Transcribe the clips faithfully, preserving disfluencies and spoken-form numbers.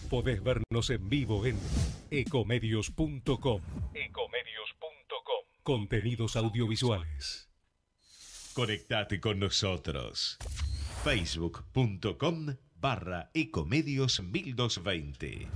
Podés vernos en vivo en ecomedios punto com. ecomedios punto com. Contenidos audiovisuales. Conectate con nosotros. Facebook.com barra Ecomedios mil doscientos veinte.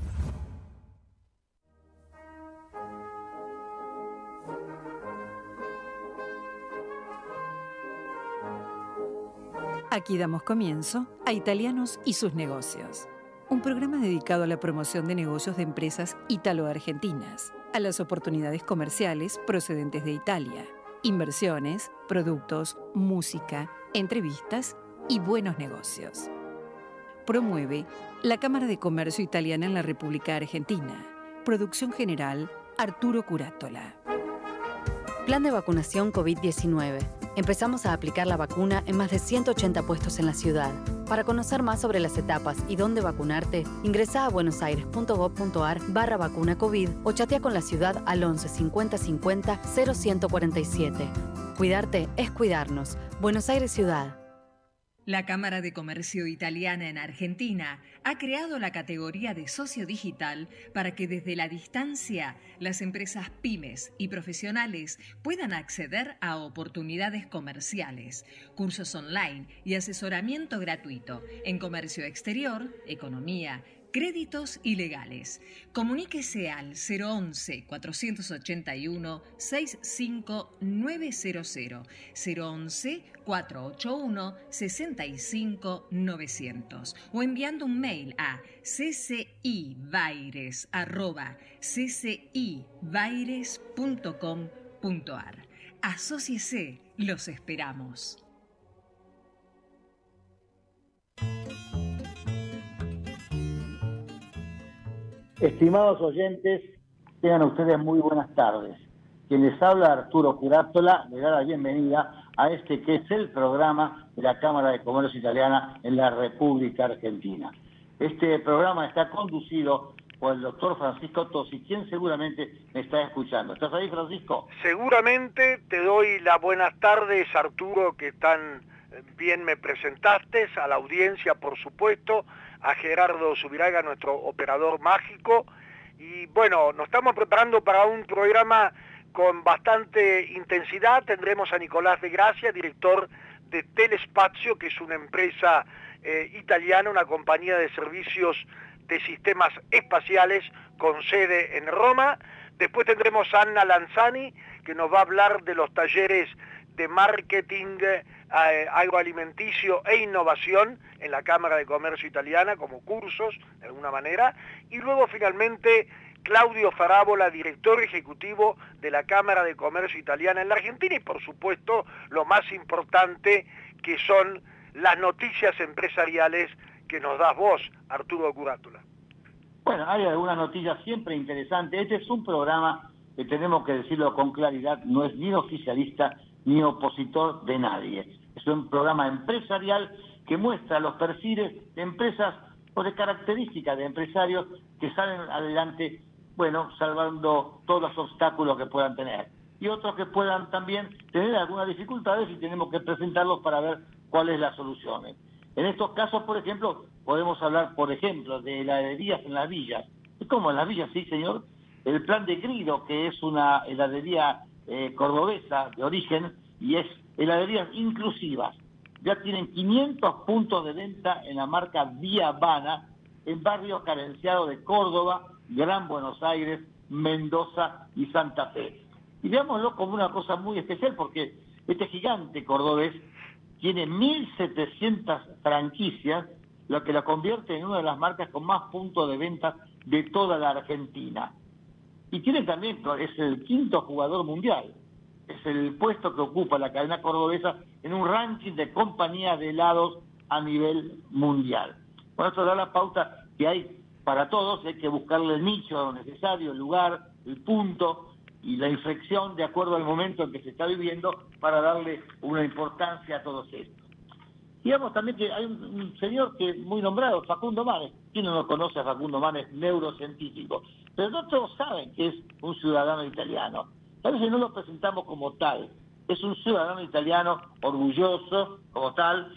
Aquí damos comienzo a Italianos y sus negocios, un programa dedicado a la promoción de negocios de empresas italo-argentinas, a las oportunidades comerciales procedentes de Italia, inversiones, productos, música, entrevistas y buenos negocios. Promueve la Cámara de Comercio Italiana en la República Argentina. Producción general, Arturo Curátola. Plan de vacunación COVID diecinueve. Empezamos a aplicar la vacuna en más de ciento ochenta puestos en la ciudad. Para conocer más sobre las etapas y dónde vacunarte, ingresá a buenosaires.gov.ar barra vacuna COVID o chatea con la ciudad al once cincuenta cincuenta cero ciento cuarenta y siete. Cuidarte es cuidarnos. Buenos Aires Ciudad. La Cámara de Comercio Italiana en Argentina ha creado la categoría de socio digital para que desde la distancia las empresas pymes y profesionales puedan acceder a oportunidades comerciales, cursos online y asesoramiento gratuito en comercio exterior, economía, créditos y legales. Comuníquese al cero once, cuatrocientos ochenta y uno, sesenta y cinco novecientos, cero once, cuatrocientos ochenta y uno, sesenta y cinco novecientos o enviando un mail a ccibaires arroba ccibaires punto com punto ar. Asóciese, los esperamos. Estimados oyentes, tengan ustedes muy buenas tardes. Quien les habla, Arturo Curátola, le da la bienvenida a este que es el programa de la Cámara de Comercio Italiana en la República Argentina. Este programa está conducido por el doctor Francisco Tosi, quien seguramente me está escuchando. ¿Estás ahí, Francisco? Seguramente. Te doy las buenas tardes, Arturo, que tan bien me presentaste, a la audiencia, por supuesto, a Gerardo Subiraga, nuestro operador mágico. Y bueno, nos estamos preparando para un programa con bastante intensidad. Tendremos a Nicolás de Gracia, director de Telespazio, que es una empresa eh, italiana, una compañía de servicios de sistemas espaciales con sede en Roma. Después tendremos a Anna Lanzani, que nos va a hablar de los talleres de marketing eh, agroalimenticio e innovación en la Cámara de Comercio Italiana, como cursos, de alguna manera. Y luego finalmente Claudio Farabola, director ejecutivo de la Cámara de Comercio Italiana en la Argentina, y por supuesto lo más importante, que son las noticias empresariales que nos das vos, Arturo Curátola. Bueno, hay algunas noticias siempre interesantes. Este es un programa que tenemos que decirlo con claridad, no es ni oficialista ni opositor de nadie. Es un programa empresarial que muestra los perfiles de empresas o de características de empresarios que salen adelante, bueno, salvando todos los obstáculos que puedan tener. Y otros que puedan también tener algunas dificultades y tenemos que presentarlos para ver cuáles las soluciones. En estos casos, por ejemplo, podemos hablar, por ejemplo, de heladerías en las villas. ¿Cómo en las villas? Sí, señor. El plan de Grido, que es una heladería eh, cordobesa de origen, y es heladerías inclusivas. Ya tienen quinientos puntos de venta en la marca Vía Habana, en barrios carenciados de Córdoba, Gran Buenos Aires, Mendoza y Santa Fe. Y veámoslo como una cosa muy especial, porque este gigante cordobés tiene mil setecientas franquicias, lo que la convierte en una de las marcas con más puntos de venta de toda la Argentina. Y tiene también, es el quinto jugador mundial. Es el puesto que ocupa la cadena cordobesa en un ranking de compañías de helados a nivel mundial. Por eso da la pauta que hay para todos, hay que buscarle el nicho necesario, el lugar, el punto y la inflexión de acuerdo al momento en que se está viviendo para darle una importancia a todos estos. Digamos también que hay un, un señor que es muy nombrado, Facundo Manes. ¿Quién no lo conoce a Facundo Manes? Neurocientífico. Pero no todos saben que es un ciudadano italiano. A veces no lo presentamos como tal. Es un ciudadano italiano orgulloso, como tal,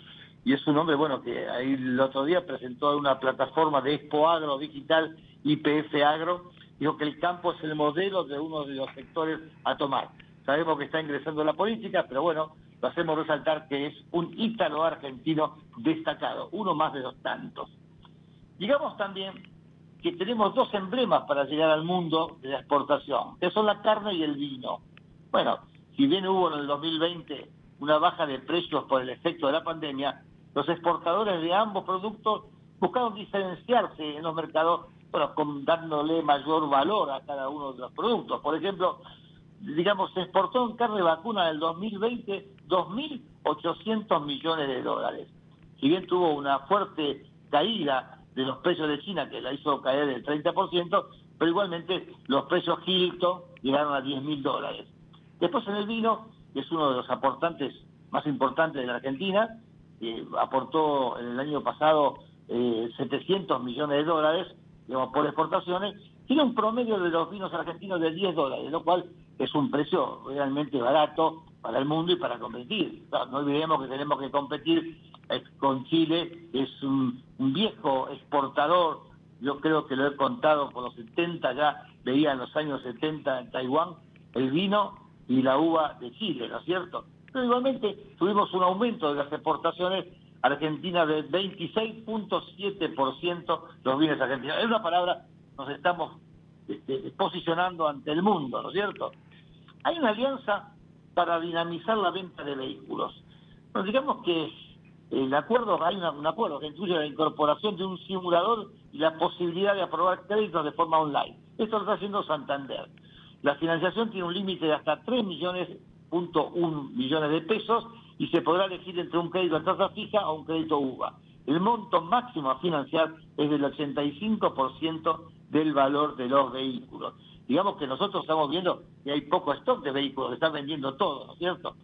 y es un hombre, bueno, que ahí el otro día presentó una plataforma de Expo Agro Digital, Y P F Agro, dijo que el campo es el modelo de uno de los sectores a tomar. Sabemos que está ingresando en la política, pero bueno, lo hacemos resaltar que es un ítalo-argentino destacado, uno más de los tantos. Digamos también que tenemos dos emblemas para llegar al mundo de la exportación, que son la carne y el vino. Bueno, si bien hubo en el dos mil veinte una baja de precios por el efecto de la pandemia, los exportadores de ambos productos buscaron diferenciarse en los mercados, bueno, con, dándole mayor valor a cada uno de los productos. Por ejemplo, digamos, se exportó en carne vacuna en el dos mil veinte dos mil ochocientos millones de dólares. Si bien tuvo una fuerte caída de los precios de China, que la hizo caer del treinta por ciento, pero igualmente los precios Hilton llegaron a diez mil dólares. Después en el vino, que es uno de los aportantes más importantes de la Argentina, eh, aportó en el año pasado eh, setecientos millones de dólares, digamos, por exportaciones, tiene un promedio de los vinos argentinos de diez dólares, lo cual es un precio realmente barato para el mundo y para competir. No, no olvidemos que tenemos que competir eh, con Chile, es un, un viejo exportador, yo creo que lo he contado por los setenta, ya veía en los años setenta en Taiwán el vino y la uva de Chile, ¿no es cierto? Pero igualmente tuvimos un aumento de las exportaciones argentinas de veintiséis punto siete por ciento los vinos argentinos. En una palabra, nos estamos este, posicionando ante el mundo, ¿no es cierto? Hay una alianza para dinamizar la venta de vehículos. Bueno, digamos que el acuerdo, hay una, un acuerdo que incluye la incorporación de un simulador y la posibilidad de aprobar créditos de forma online. Esto lo está haciendo Santander. La financiación tiene un límite de hasta tres millones punto uno millones de pesos y se podrá elegir entre un crédito a tasa fija o un crédito U V A. El monto máximo a financiar es del ochenta y cinco por ciento del valor de los vehículos. Digamos que nosotros estamos viendo que hay poco stock de vehículos, se están vendiendo todo, ¿no es cierto?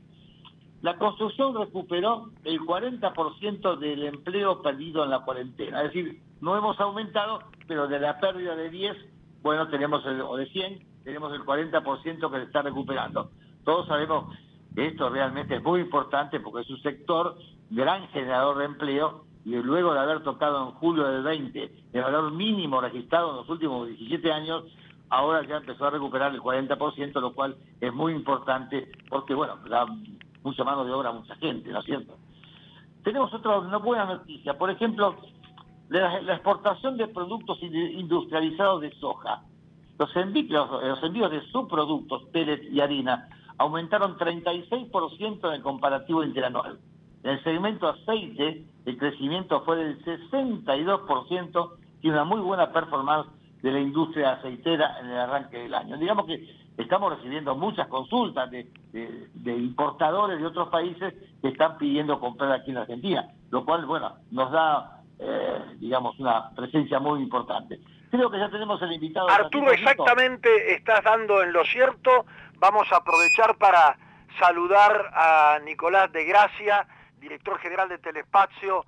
La construcción recuperó el cuarenta por ciento del empleo perdido en la cuarentena. Es decir, no hemos aumentado, pero de la pérdida de diez, bueno, tenemos el, o de cien, tenemos el cuarenta por ciento que se está recuperando. Todos sabemos que esto realmente es muy importante porque es un sector gran generador de empleo y luego de haber tocado en julio del veinte el valor mínimo registrado en los últimos diecisiete años, ahora ya empezó a recuperar el cuarenta por ciento, lo cual es muy importante porque, bueno, da mucha mano de obra a mucha gente, ¿no es cierto? Tenemos otra una buena noticia, por ejemplo, la, la exportación de productos industrializados de soja. Los envíos, los envíos de subproductos, pellets y harina, aumentaron treinta y seis por ciento en el comparativo interanual. En el segmento aceite, el crecimiento fue del sesenta y dos por ciento y una muy buena performance de la industria aceitera en el arranque del año. Digamos que estamos recibiendo muchas consultas de, de, de importadores de otros países que están pidiendo comprar aquí en Argentina, lo cual, bueno, nos da, eh, digamos, una presencia muy importante. Creo que ya tenemos el invitado. Arturo, exactamente, estás dando en lo cierto. Vamos a aprovechar para saludar a Nicolás de Gracia, director general de Telespacio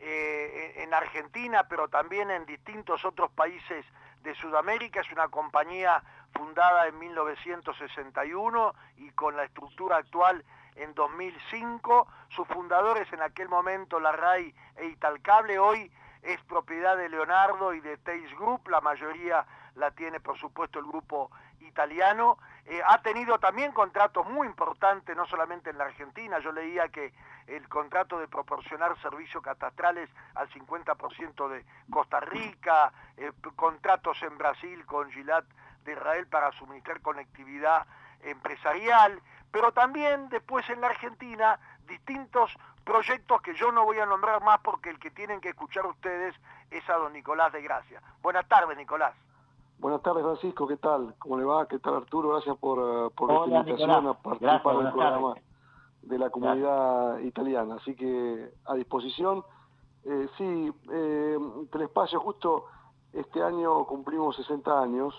eh, en Argentina, pero también en distintos otros países de Sudamérica. Es una compañía fundada en mil novecientos sesenta y uno y con la estructura actual en dos mil cinco. Sus fundadores en aquel momento, la RAI e Italcable, hoy es propiedad de Leonardo y de Teis Group, la mayoría la tiene por supuesto el grupo italiano. Eh, ha tenido también contratos muy importantes, no solamente en la Argentina. Yo leía que el contrato de proporcionar servicios catastrales al cincuenta por ciento de Costa Rica, eh, contratos en Brasil con Gilat de Israel para suministrar conectividad empresarial, pero también después en la Argentina distintos proyectos que yo no voy a nombrar más porque el que tienen que escuchar ustedes es a don Nicolás de Gracia. Buenas tardes, Nicolás. Buenas tardes, Francisco, ¿qué tal? ¿Cómo le va? ¿Qué tal, Arturo? Gracias por, uh, por Hola, esta invitación Nicolás. a participar Gracias, del programa tardes. de la comunidad Gracias. italiana. Así que a disposición. Eh, sí, eh, Telespacio, justo este año cumplimos sesenta años.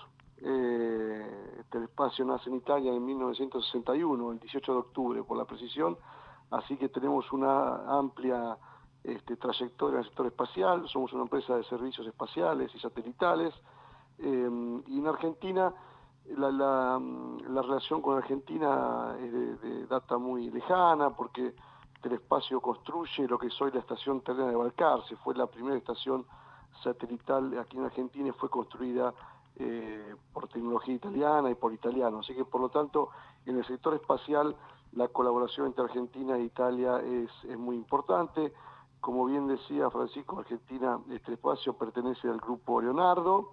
Eh, Telespacio nace en Italia en mil novecientos sesenta y uno, el dieciocho de octubre, por la precisión. Así que tenemos una amplia este, trayectoria en el sector espacial. Somos una empresa de servicios espaciales y satelitales. Eh, y en Argentina la, la, la relación con Argentina es de, de data muy lejana porque Telespacio construye lo que es hoy la estación terrena de Balcarce. Fue la primera estación satelital aquí en Argentina y fue construida eh, por tecnología italiana y por italianos. Así que, por lo tanto, en el sector espacial la colaboración entre Argentina e Italia es, es muy importante. Como bien decía Francisco, Argentina, este espacio pertenece al grupo Leonardo,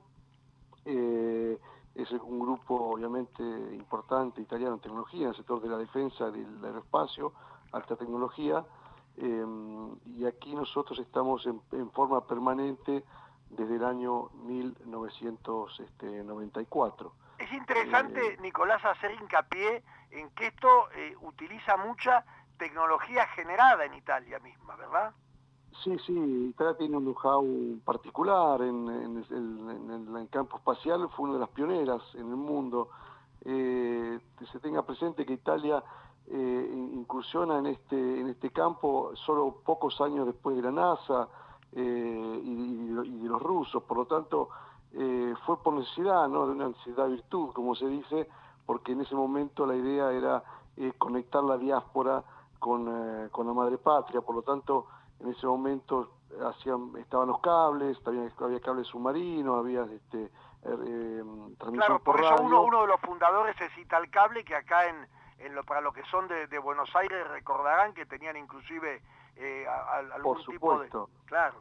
eh, es un grupo obviamente importante italiano en tecnología, en el sector de la defensa del aeroespacio, alta tecnología, eh, y aquí nosotros estamos en, en forma permanente desde el año mil novecientos noventa y cuatro. Es interesante, eh, Nicolás, hacer hincapié en que esto eh, utiliza mucha tecnología generada en Italia misma, ¿verdad? Sí, sí, Italia tiene un know-how particular en, en, en, en el campo espacial, fue una de las pioneras en el mundo. Eh, que se tenga presente que Italia eh, incursiona en este, en este campo solo pocos años después de la NASA eh, y, y de los rusos, por lo tanto eh, fue por necesidad, ¿no? De una necesidad virtud, como se dice, porque en ese momento la idea era eh, conectar la diáspora con, eh, con la madre patria, por lo tanto en ese momento hacían, estaban los cables, había, había cables submarinos, había este, eh, transmisión claro, por, por eso radio. Uno, uno de los fundadores es Italcable, que acá en, en lo, para los que son de, de Buenos Aires recordarán que tenían inclusive eh, a, a, algún por tipo de... supuesto. Claro.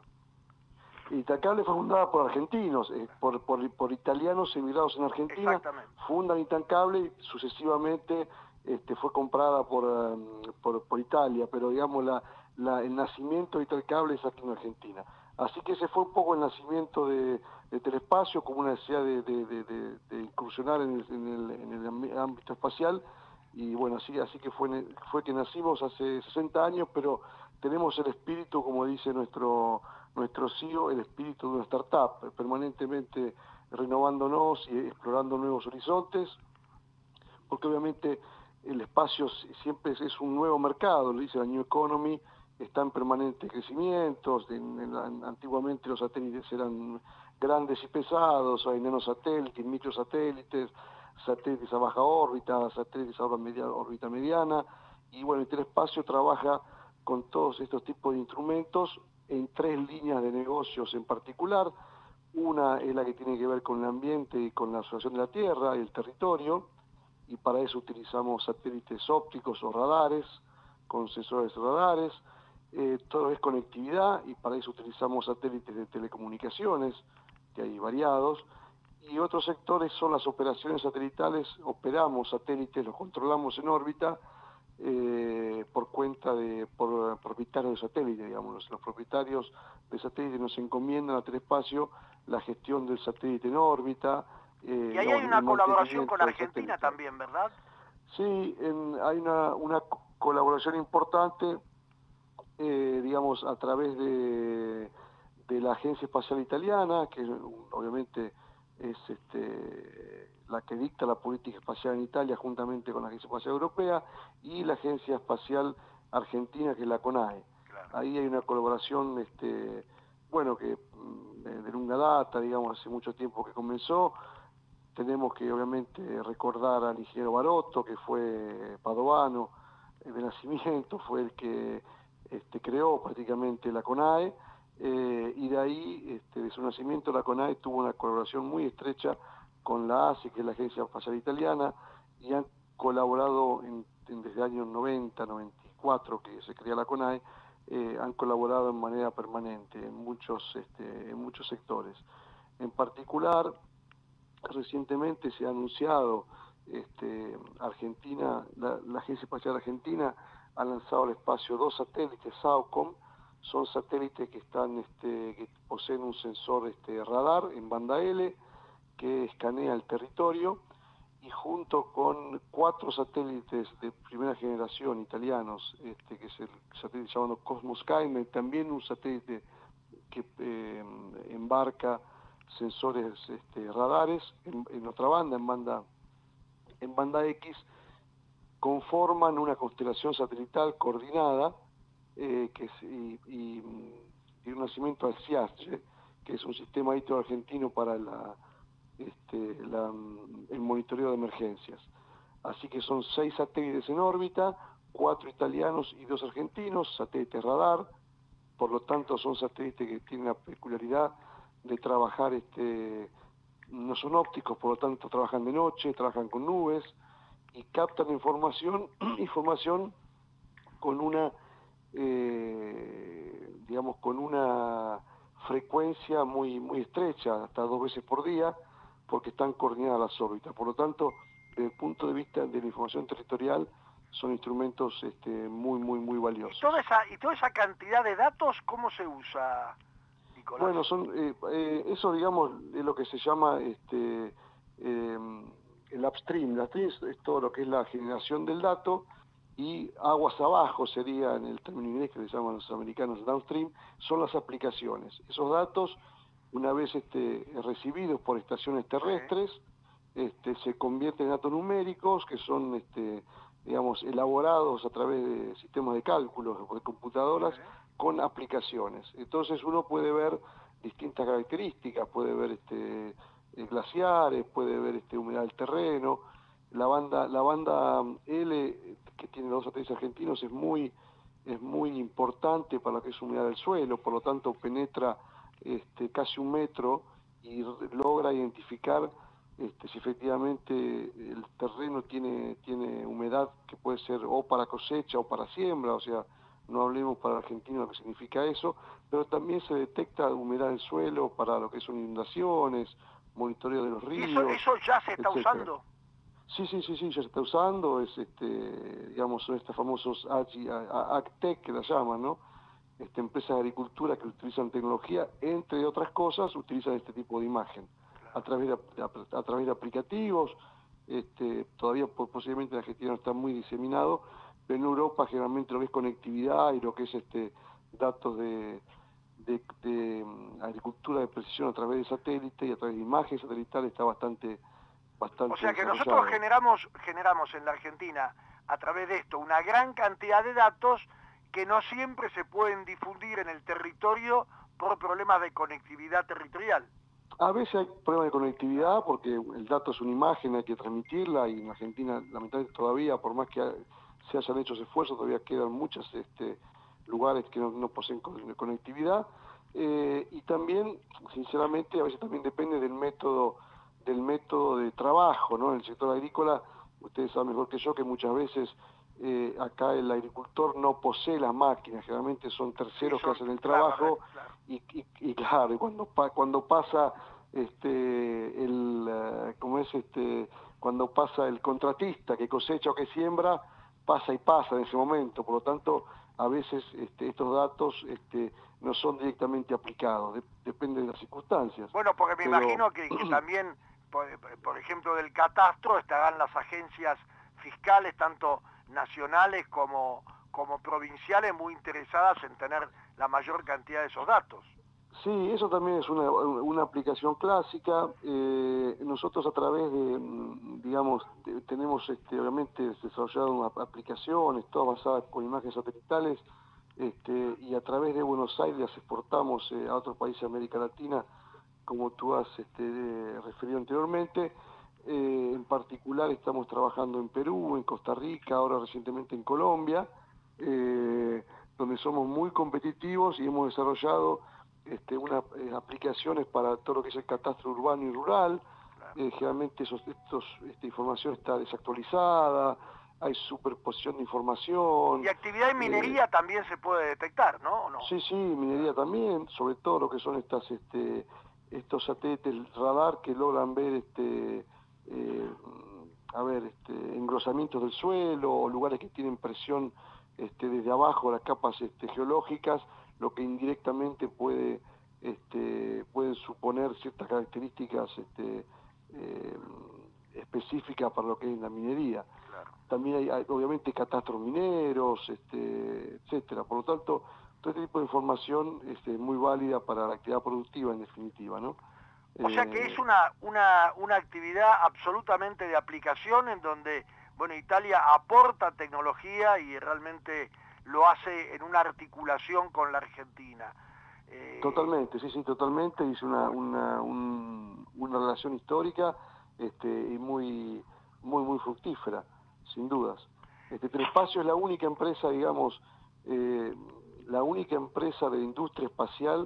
Italcable fue fundada por argentinos, eh, por, por, por italianos emigrados en Argentina, fundan Italcable y sucesivamente este, fue comprada por, um, por, por Italia, pero digamos la, la, el nacimiento de Italcable es aquí en Argentina. Así que ese fue un poco el nacimiento de, de Telespacio, como una necesidad de, de, de, de, de incursionar en el, en, el, en el ámbito espacial, y bueno, así, así que fue, fue que nacimos hace sesenta años, pero tenemos el espíritu, como dice nuestro... nuestro C E O, el espíritu de una startup, permanentemente renovándonos y explorando nuevos horizontes, porque obviamente el espacio siempre es un nuevo mercado, lo dice la New Economy, está en permanente crecimiento, en, en, antiguamente los satélites eran grandes y pesados, hay nanosatélites, microsatélites, satélites a baja órbita, satélites a media, órbita mediana, y bueno, el Telespacio trabaja con todos estos tipos de instrumentos en tres líneas de negocios en particular. Una es la que tiene que ver con el ambiente y con la observación de la Tierra y el territorio, y para eso utilizamos satélites ópticos o radares, con sensores radares. Eh, todo es conectividad, y para eso utilizamos satélites de telecomunicaciones, que hay variados. Y otros sectores son las operaciones satelitales, operamos satélites, los controlamos en órbita, Eh, por cuenta de por propietarios de satélite, digamos, los, los propietarios de satélite nos encomiendan a Telespacio la gestión del satélite en órbita. Eh, y ahí hay una colaboración con Argentina también, ¿verdad? Sí, en, hay una, una colaboración importante, eh, digamos, a través de, de la Agencia Espacial Italiana, que obviamente es este la que dicta la política espacial en Italia juntamente con la Agencia Espacial Europea, y la Agencia Espacial Argentina, que es la CONAE. Claro. Ahí hay una colaboración, este, bueno, que de lunga data, digamos, hace mucho tiempo que comenzó. Tenemos que obviamente recordar al ingeniero Barotto, que fue padovano de nacimiento, fue el que este, creó prácticamente la CONAE, eh, y de ahí, este, de su nacimiento, la CONAE tuvo una colaboración muy estrecha con la A S I, que es la Agencia Espacial Italiana, y han colaborado en, en, desde el año noventa, noventa y cuatro, que se crea la CONAE, eh, han colaborado en manera permanente en muchos, este, en muchos sectores. En particular, recientemente se ha anunciado, este, Argentina, la, la Agencia Espacial Argentina ha lanzado al espacio dos satélites SAOCOM. Son satélites que están, este, que poseen un sensor este, radar en banda L, que escanea el territorio, y junto con cuatro satélites de primera generación italianos, este, que es el satélite llamado Cosmos Skymet, también un satélite que eh, embarca sensores este, radares en, en otra banda, en banda, en banda X, conforman una constelación satelital coordinada, eh, que es, y, y, y un nacimiento al SIASCHE, que es un sistema hito argentino para la Este, la, el monitoreo de emergencias. Así que son seis satélites en órbita, cuatro italianos y dos argentinos, satélites radar, por lo tanto son satélites que tienen la peculiaridad de trabajar, este, no son ópticos, por lo tanto trabajan de noche, trabajan con nubes y captan información, información con una, eh, digamos, con una frecuencia muy, muy estrecha, hasta dos veces por día, porque están coordinadas las órbitas. Por lo tanto, desde el punto de vista de la información territorial, son instrumentos este, muy, muy, muy valiosos. ¿Y toda esa, y toda esa cantidad de datos, cómo se usa, Nicolás? Bueno, son, eh, eh, eso, digamos, es lo que se llama este, eh, el upstream. El upstream es, es todo lo que es la generación del dato, y aguas abajo sería, en el término inglés que le llaman los americanos downstream, son las aplicaciones. Esos datos, una vez este, recibidos por estaciones terrestres, este, se convierten en datos numéricos que son, este, digamos, elaborados a través de sistemas de cálculos, de computadoras, con aplicaciones. Entonces uno puede ver distintas características, puede ver este, glaciares, puede ver este, humedad del terreno. La banda, la banda L, que tiene los satélites argentinos, es muy, es muy importante para lo que es humedad del suelo, por lo tanto penetra este, casi un metro y logra identificar este, si efectivamente el terreno tiene, tiene humedad, que puede ser o para cosecha o para siembra, o sea, no hablemos para el argentino lo que significa eso, pero también se detecta humedad del suelo para lo que son inundaciones, monitoreo de los ríos. ¿Y eso, eso ya se está etcétera. usando? Sí, sí, sí, sí, ya se está usando, es este, digamos, son estos famosos AgTech que la llaman, ¿no? Este, empresas de agricultura que utilizan tecnología, entre otras cosas, utilizan este tipo de imagen, a través de, a, a través de aplicativos, este, todavía posiblemente en Argentina no está muy diseminado, pero en Europa generalmente lo que es conectividad y lo que es este datos de, de, de agricultura de precisión a través de satélite y a través de imágenes satelitales está bastante... Bastante o sea que nosotros generamos, generamos en la Argentina, a través de esto, una gran cantidad de datos que no siempre se pueden difundir en el territorio por problemas de conectividad territorial. A veces hay problemas de conectividad porque el dato es una imagen, hay que transmitirla, y en Argentina lamentablemente todavía, por más que se hayan hecho esfuerzos, todavía quedan muchos este, lugares que no, no poseen conectividad. Eh, y también, sinceramente, a veces también depende del método del método de trabajo, ¿no? En el sector agrícola, ustedes saben mejor que yo que muchas veces eh, acá el agricultor no posee las máquinas, generalmente son terceros sí, son, que hacen el trabajo, claro, claro. Y, y, y claro, y cuando, pa, cuando pasa este el uh, ¿cómo es este? Cuando pasa el contratista que cosecha o que siembra, pasa y pasa en ese momento, por lo tanto a veces este, estos datos este, no son directamente aplicados, de, depende de las circunstancias. Bueno, porque me Pero... imagino que, que también, por, por ejemplo, del catastro estarán las agencias fiscales, tanto nacionales como, como provinciales, muy interesadas en tener la mayor cantidad de esos datos. Sí, eso también es una, una aplicación clásica. Eh, nosotros a través de, digamos, de, tenemos este, obviamente desarrollado aplicaciones, todas basadas con imágenes satelitales, este, y a través de Buenos Aires las exportamos eh, a otros países de América Latina, como tú has este, referido anteriormente. Eh, en particular estamos trabajando en Perú, en Costa Rica, ahora recientemente en Colombia, eh, donde somos muy competitivos y hemos desarrollado Este, unas eh, aplicaciones para todo lo que es el catastro urbano y rural. Claro. Eh, generalmente esos, estos, esta información está desactualizada, hay superposición de información. Y actividad en minería eh, también se puede detectar, ¿no? ¿O no? Sí, sí, minería también, sobre todo lo que son estas, este, estos satélites radar que logran ver, este, eh, a ver, este, engrosamientos del suelo o lugares que tienen presión este, desde abajo, las capas este, geológicas, lo que indirectamente puede este, pueden suponer ciertas características este, eh, específicas para lo que es la minería. Claro. También hay, hay obviamente catastros mineros, este, etcétera. Por lo tanto, todo este tipo de información este, es muy válida para la actividad productiva en definitiva, ¿no? O sea que es una, una, una actividad absolutamente de aplicación en donde, bueno, Italia aporta tecnología y realmente lo hace en una articulación con la Argentina. Eh... Totalmente, sí, sí, totalmente. Hizo una, una, un, una relación histórica este, y muy, muy, muy fructífera, sin dudas. Este, Telespacio es la única empresa, digamos, eh, la única empresa de industria espacial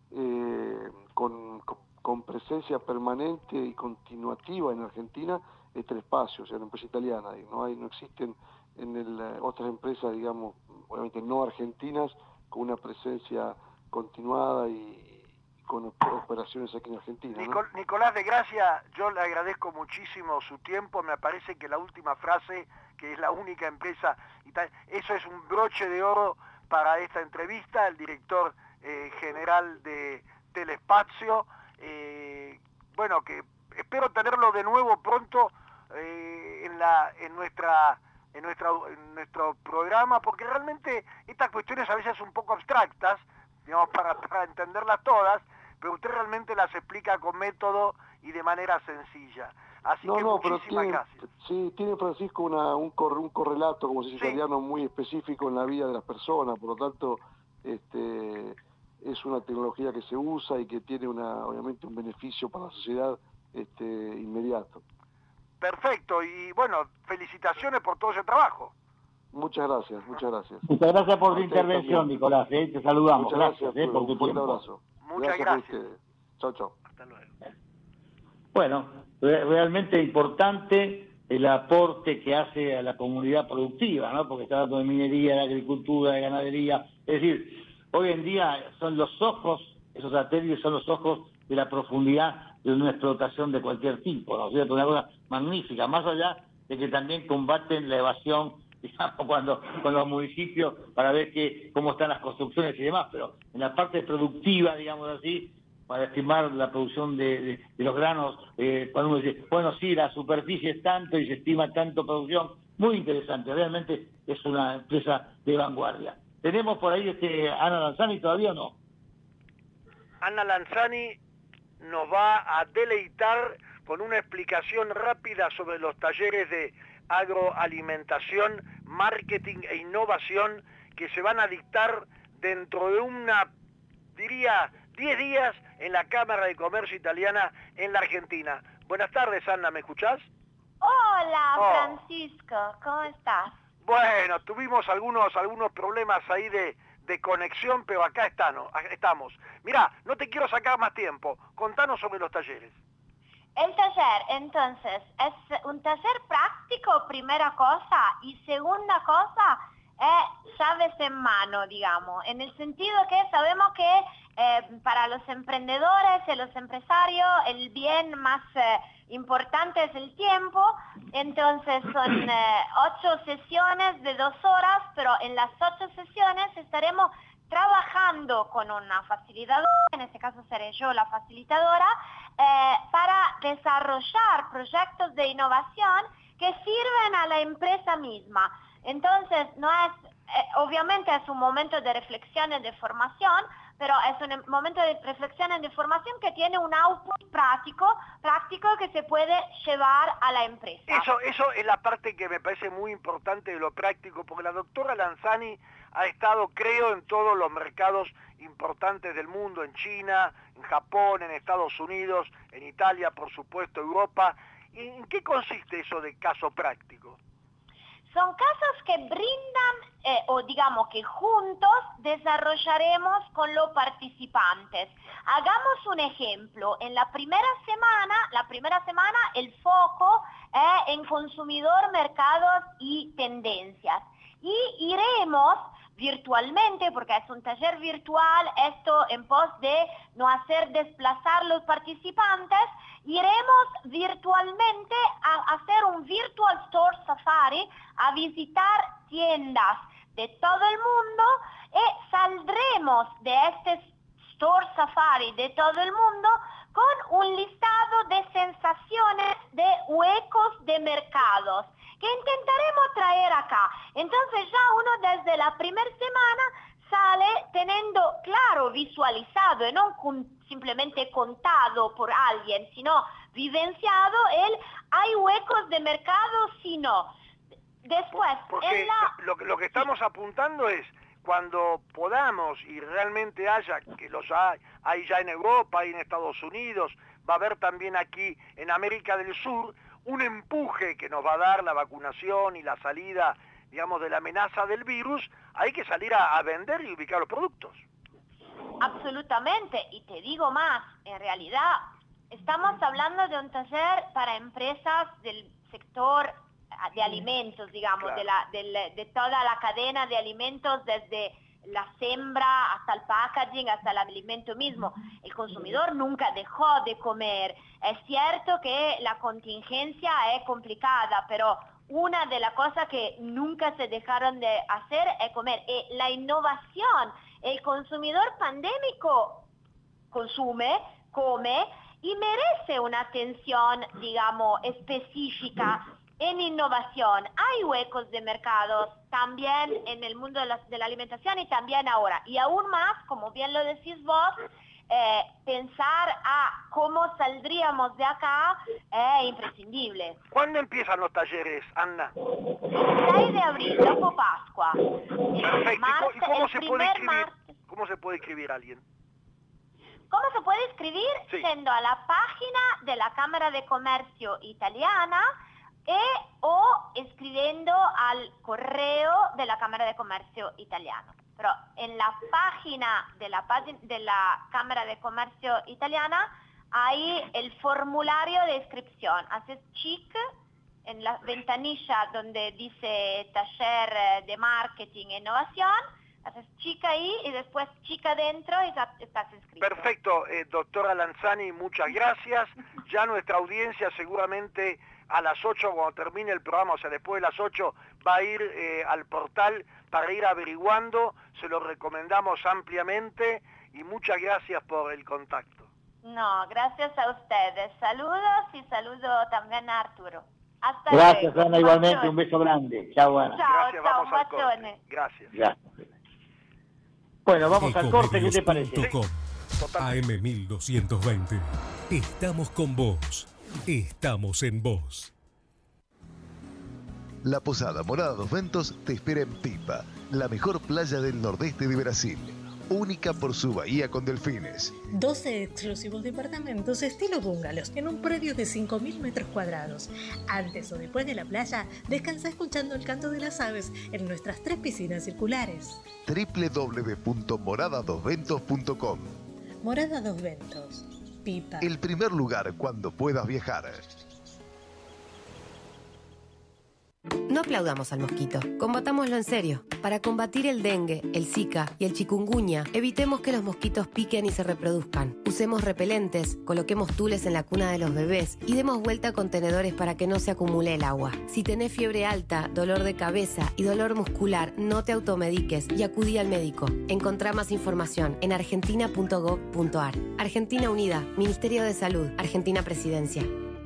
eh, con, con, con presencia permanente y continuativa en Argentina, es Telespacio, o sea, una empresa italiana. Y no hay, no existen en el, otras empresas, digamos, obviamente no argentinas, con una presencia continuada y con operaciones aquí en Argentina, ¿no? Nicol Nicolás de Gracia, yo le agradezco muchísimo su tiempo. Me parece que la última frase, que es la única empresa, eso es un broche de oro para esta entrevista. El director eh, general de Telespacio, eh, bueno, que espero tenerlo de nuevo pronto eh, en, la, en, nuestra, en, nuestra, en nuestro programa, porque realmente estas cuestiones a veces son un poco abstractas, digamos, para, para entenderlas todas, pero usted realmente las explica con método y de manera sencilla. Así no, que no, muchísimas pero tiene, gracias. Sí, tiene Francisco una, un, cor, un correlato, como se dice sí. italiano, muy específico en la vida de las personas, por lo tanto, este, es una tecnología que se usa y que tiene una, obviamente un beneficio para la sociedad este, inmediato. Perfecto, y bueno, felicitaciones por todo ese trabajo. Muchas gracias, muchas gracias. Muchas gracias por tu intervención, también. Nicolás, ¿eh? Te saludamos. Muchas gracias, gracias eh, por tu tiempo. Un abrazo. Muchas gracias. gracias. A ustedes. Chao, chao. Hasta luego. Bueno, realmente importante el aporte que hace a la comunidad productiva, ¿no? Porque está hablando de minería, de agricultura, de ganadería. Es decir, hoy en día son los ojos, esos satélites son los ojos de la profundidad de una explotación de cualquier tipo, ¿no es cierto? Una cosa magnífica, más allá de que también combaten la evasión, digamos, cuando con los municipios para ver que, cómo están las construcciones y demás, pero en la parte productiva, digamos así, para estimar la producción de, de, de los granos, eh, cuando uno dice, bueno, sí, la superficie es tanto y se estima tanto producción, muy interesante, realmente es una empresa de vanguardia. ¿Tenemos por ahí este Ana Lanzani todavía o no? Ana Lanzani nos va a deleitar con una explicación rápida sobre los talleres de agroalimentación, marketing e innovación que se van a dictar dentro de una, diría, diez días en la Cámara de Comercio Italiana en la Argentina. Buenas tardes, Ana, ¿me escuchás? Hola, oh. Francisco, ¿cómo estás? Bueno, tuvimos algunos, algunos problemas ahí de, de conexión, pero acá están, estamos. Mirá, no te quiero sacar más tiempo, contanos sobre los talleres. El taller, entonces, es un taller práctico, primera cosa, y segunda cosa, es llaves en mano, digamos, en el sentido que sabemos que eh, para los emprendedores y los empresarios el bien más eh, importante es el tiempo, entonces son eh, ocho sesiones de dos horas, pero en las ocho sesiones estaremos trabajando con una facilitadora, en este caso seré yo la facilitadora, eh, para desarrollar proyectos de innovación que sirven a la empresa misma. Entonces, no es, eh, obviamente es un momento de reflexión y de formación, pero es un momento de reflexión y de formación que tiene un output práctico, práctico que se puede llevar a la empresa. Eso, eso es la parte que me parece muy importante de lo práctico, porque la doctora Lanzani ha estado, creo, en todos los mercados importantes del mundo, en China, en Japón, en Estados Unidos, en Italia, por supuesto, Europa. ¿En qué consiste eso de caso práctico? Son casos que brindan, eh, o digamos que juntos desarrollaremos con los participantes. Hagamos un ejemplo. En la primera semana, la primera semana el foco es en consumidor, mercados y tendencias. Y iremos virtualmente, porque es un taller virtual, esto en pos de no hacer desplazar los participantes, iremos virtualmente a hacer un Virtual Store Safari, a visitar tiendas de todo el mundo y saldremos de este Store Safari de todo el mundo con un listado de sensaciones de huecos de mercados que intentaremos traer acá. Entonces ya uno desde la primera semana sale teniendo claro, visualizado y no con, simplemente contado por alguien, sino vivenciado el hay huecos de mercado, si no. Después, porque en la... lo, lo que estamos apuntando es cuando podamos y realmente haya, que los hay, hay ya en Europa, hay en Estados Unidos, va a haber también aquí en América del Sur, un empuje que nos va a dar la vacunación y la salida digamos, de la amenaza del virus, hay que salir a, a vender y ubicar los productos. Absolutamente, y te digo más, en realidad estamos hablando de un taller para empresas del sector de alimentos, digamos, claro. de, la, de, de toda la cadena de alimentos, desde la siembra hasta el packaging, hasta el alimento mismo. El consumidor nunca dejó de comer. Es cierto que la contingencia es complicada, pero una de las cosas que nunca se dejaron de hacer es comer. Y la innovación, el consumidor pandémico consume, come y merece una atención, digamos, específica en innovación. Hay huecos de mercados también en el mundo de la, de la alimentación y también ahora. Y aún más, como bien lo decís vos, eh, pensar a cómo saldríamos de acá es imprescindible. ¿Cuándo empiezan los talleres, Anna? El seis de abril, dopo Pascua. Perfecto. Martes, ¿Y cómo, el se puede primer inscribir? martes. ¿Cómo se puede inscribir alguien? ¿Cómo se puede inscribir? Sí. Yendo a la página de la Cámara de Comercio Italiana e o escribiendo al correo de la Cámara de Comercio Italiano. Pero en la página de la, de la Cámara de Comercio Italiana hay el formulario de inscripción. Haces clic en la ventanilla donde dice taller de marketing e innovación, haces chica ahí y después chica adentro y estás inscrito. Perfecto, eh, doctora Lanzani, muchas gracias. Ya nuestra audiencia seguramente a las ocho, cuando termine el programa, o sea, después de las ocho, va a ir eh, al portal para ir averiguando. Se lo recomendamos ampliamente y muchas gracias por el contacto. No, gracias a ustedes. Saludos y saludo también a Arturo. Hasta gracias, luego. Ana, igualmente. Un beso grande. Chao, Ana. Chao, gracias, chao, vamos al corte. Gracias. Gracias. Bueno, vamos al corte, ¿qué te parece? Sí, A M mil doscientos veinte. Estamos con vos. Estamos en vos. La Posada Morada dos Ventos te espera en Pipa, la mejor playa del nordeste de Brasil. Única por su bahía con delfines. doce exclusivos departamentos estilo bungalows en un predio de cinco mil metros cuadrados. Antes o después de la playa, descansa escuchando el canto de las aves en nuestras tres piscinas circulares. doble u doble u doble u punto morada dos ventos punto com. Morada dos Ventos, Pipa. El primer lugar cuando puedas viajar. No aplaudamos al mosquito, combatámoslo en serio. Para combatir el dengue, el zika y el chikungunya, evitemos que los mosquitos piquen y se reproduzcan. Usemos repelentes, coloquemos tules en la cuna de los bebés y demos vuelta a contenedores para que no se acumule el agua. Si tenés fiebre alta, dolor de cabeza y dolor muscular, no te automediques y acudí al médico. Encontrá más información en argentina punto gov punto ar. Argentina Unida, Ministerio de Salud, Argentina Presidencia.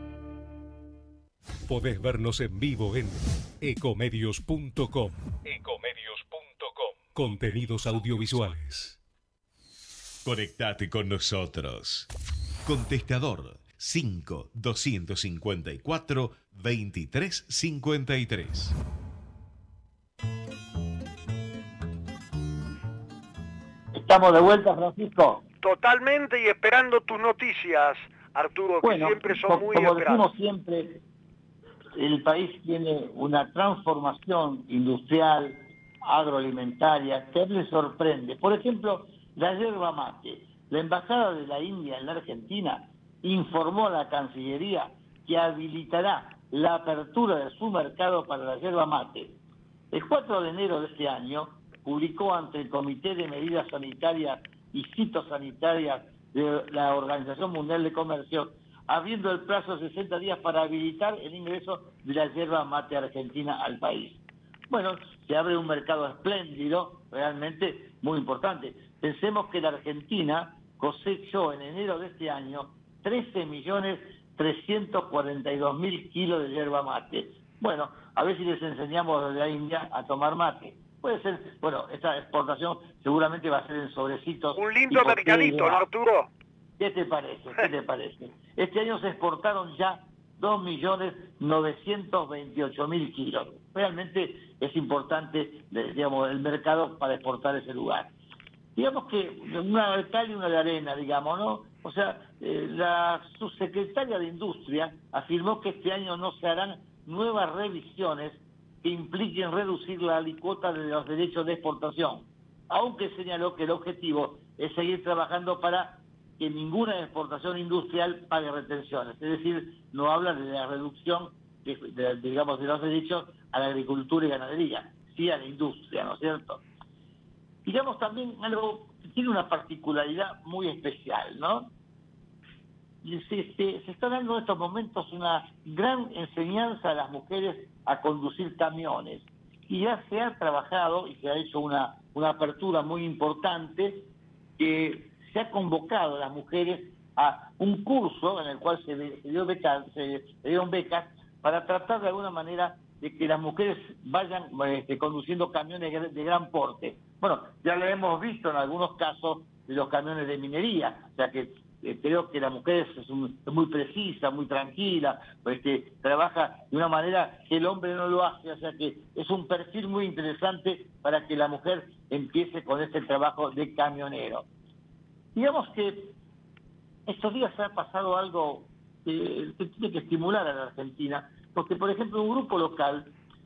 Podés vernos en vivo en ecomedios punto com. ecomedios punto com. Contenidos audiovisuales. Conectate con nosotros. Contestador cinco doscientos cincuenta y cuatro veintitrés cincuenta y tres. Estamos de vuelta, Francisco. Totalmente, y esperando tus noticias, Arturo, bueno, que siempre son como, muy como esperadas. decimos siempre, el país tiene una transformación industrial, agroalimentaria, que le sorprende. Por ejemplo, la yerba mate. La Embajada de la India en la Argentina informó a la Cancillería que habilitará la apertura de su mercado para la yerba mate. El cuatro de enero de este año publicó ante el Comité de Medidas Sanitarias y Fitosanitarias de la Organización Mundial de Comercio, abriendo el plazo de sesenta días para habilitar el ingreso de la yerba mate argentina al país. Bueno, se abre un mercado espléndido, realmente muy importante. Pensemos que la Argentina cosechó en enero de este año trece millones trescientos cuarenta y dos mil kilos de yerba mate. Bueno, a ver si les enseñamos desde la India a tomar mate. Puede ser, bueno, esta exportación seguramente va a ser en sobrecitos. Un lindo mercadito, ¿no, Arturo? ¿Qué te parece? ¿Qué te parece? Este año se exportaron ya dos millones novecientos veintiocho mil kilos. Realmente es importante, digamos, el mercado para exportar ese lugar. Digamos que una de cal y una de arena, digamos, ¿no? O sea, eh, la subsecretaria de Industria afirmó que este año no se harán nuevas revisiones que impliquen reducir la alícuota de los derechos de exportación, aunque señaló que el objetivo es seguir trabajando para que ninguna exportación industrial pague retenciones. Es decir, no habla de la reducción, de, de, digamos, de los derechos a la agricultura y ganadería, sí a la industria, ¿no es cierto? Digamos también algo que tiene una particularidad muy especial, ¿no? Y se, se, se está dando en estos momentos una gran enseñanza a las mujeres a conducir camiones. Y ya se ha trabajado y se ha hecho una, una apertura muy importante que se ha convocado a las mujeres a un curso en el cual se, se, dio becas, se, se dieron becas para tratar de alguna manera de que las mujeres vayan este, conduciendo camiones de gran porte. Bueno, ya lo hemos visto en algunos casos de los camiones de minería, o sea que eh, creo que la mujer es, un, es muy precisa, muy tranquila, este, trabaja de una manera que el hombre no lo hace, o sea que es un perfil muy interesante para que la mujer empiece con este trabajo de camionero. Digamos que estos días ha pasado algo que, que tiene que estimular a la Argentina, porque por ejemplo un grupo local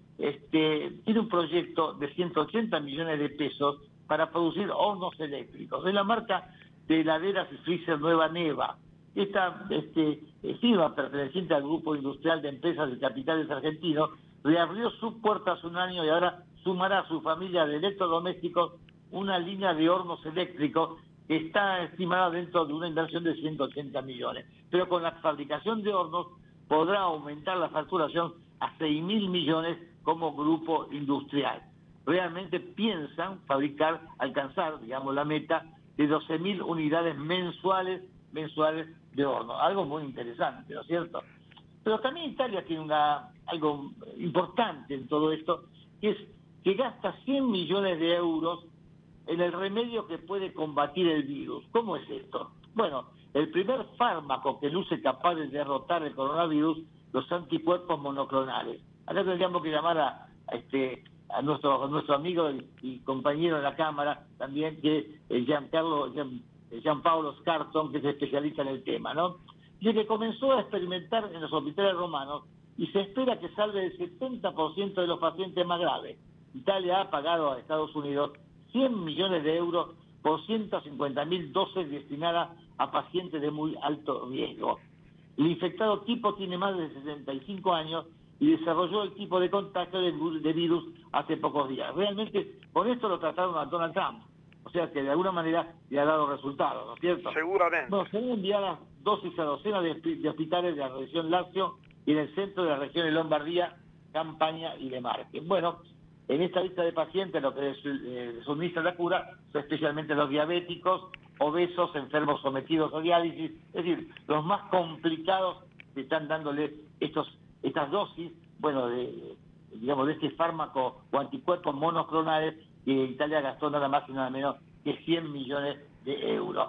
este, tiene un proyecto de ciento ochenta millones de pesos para producir hornos eléctricos, de la marca de heladeras y freezer Nueva Neva. Esta este, firma perteneciente al grupo industrial de empresas de capitales argentinos reabrió sus puertas hace un año y ahora sumará a su familia de electrodomésticos una línea de hornos eléctricos que está estimada dentro de una inversión de ciento ochenta millones. Pero con la fabricación de hornos podrá aumentar la facturación a seis mil millones como grupo industrial. Realmente piensan fabricar, alcanzar, digamos, la meta de doce mil unidades mensuales mensuales de horno. Algo muy interesante, ¿no es cierto? Pero también Italia tiene una algo importante en todo esto, que es que gasta cien millones de euros en el remedio que puede combatir el virus. ¿Cómo es esto? Bueno, el primer fármaco que luce capaz de derrotar el coronavirus, los anticuerpos monoclonales. Acá tendríamos que llamar a, a este a nuestro a nuestro amigo y, y compañero en la Cámara también, que es Giancarlo, Gian, Gianpaolo Scarton, que se especializa en el tema, ¿no? Dice que comenzó a experimentar en los hospitales romanos y se espera que salve el setenta por ciento de los pacientes más graves. Italia ha pagado a Estados Unidos cien millones de euros por ciento cincuenta mil dosis destinadas a pacientes de muy alto riesgo. El infectado tipo tiene más de sesenta y cinco años y desarrolló el tipo de contagio de, de virus hace pocos días. Realmente, con esto lo trataron a Donald Trump. O sea que de alguna manera le ha dado resultados, ¿no es cierto? Seguramente. Bueno, se han enviado dosis a docenas de, de hospitales de la región Lazio y en el centro de la región de Lombardía, Campania y de Marche. Bueno, en esta lista de pacientes lo que eh, suministra la cura son especialmente los diabéticos, obesos, enfermos sometidos a diálisis, es decir, los más complicados que están dándole estos estas dosis, bueno, de, digamos, de este fármaco o anticuerpos monoclonales que Italia gastó nada más y nada menos que cien millones de euros.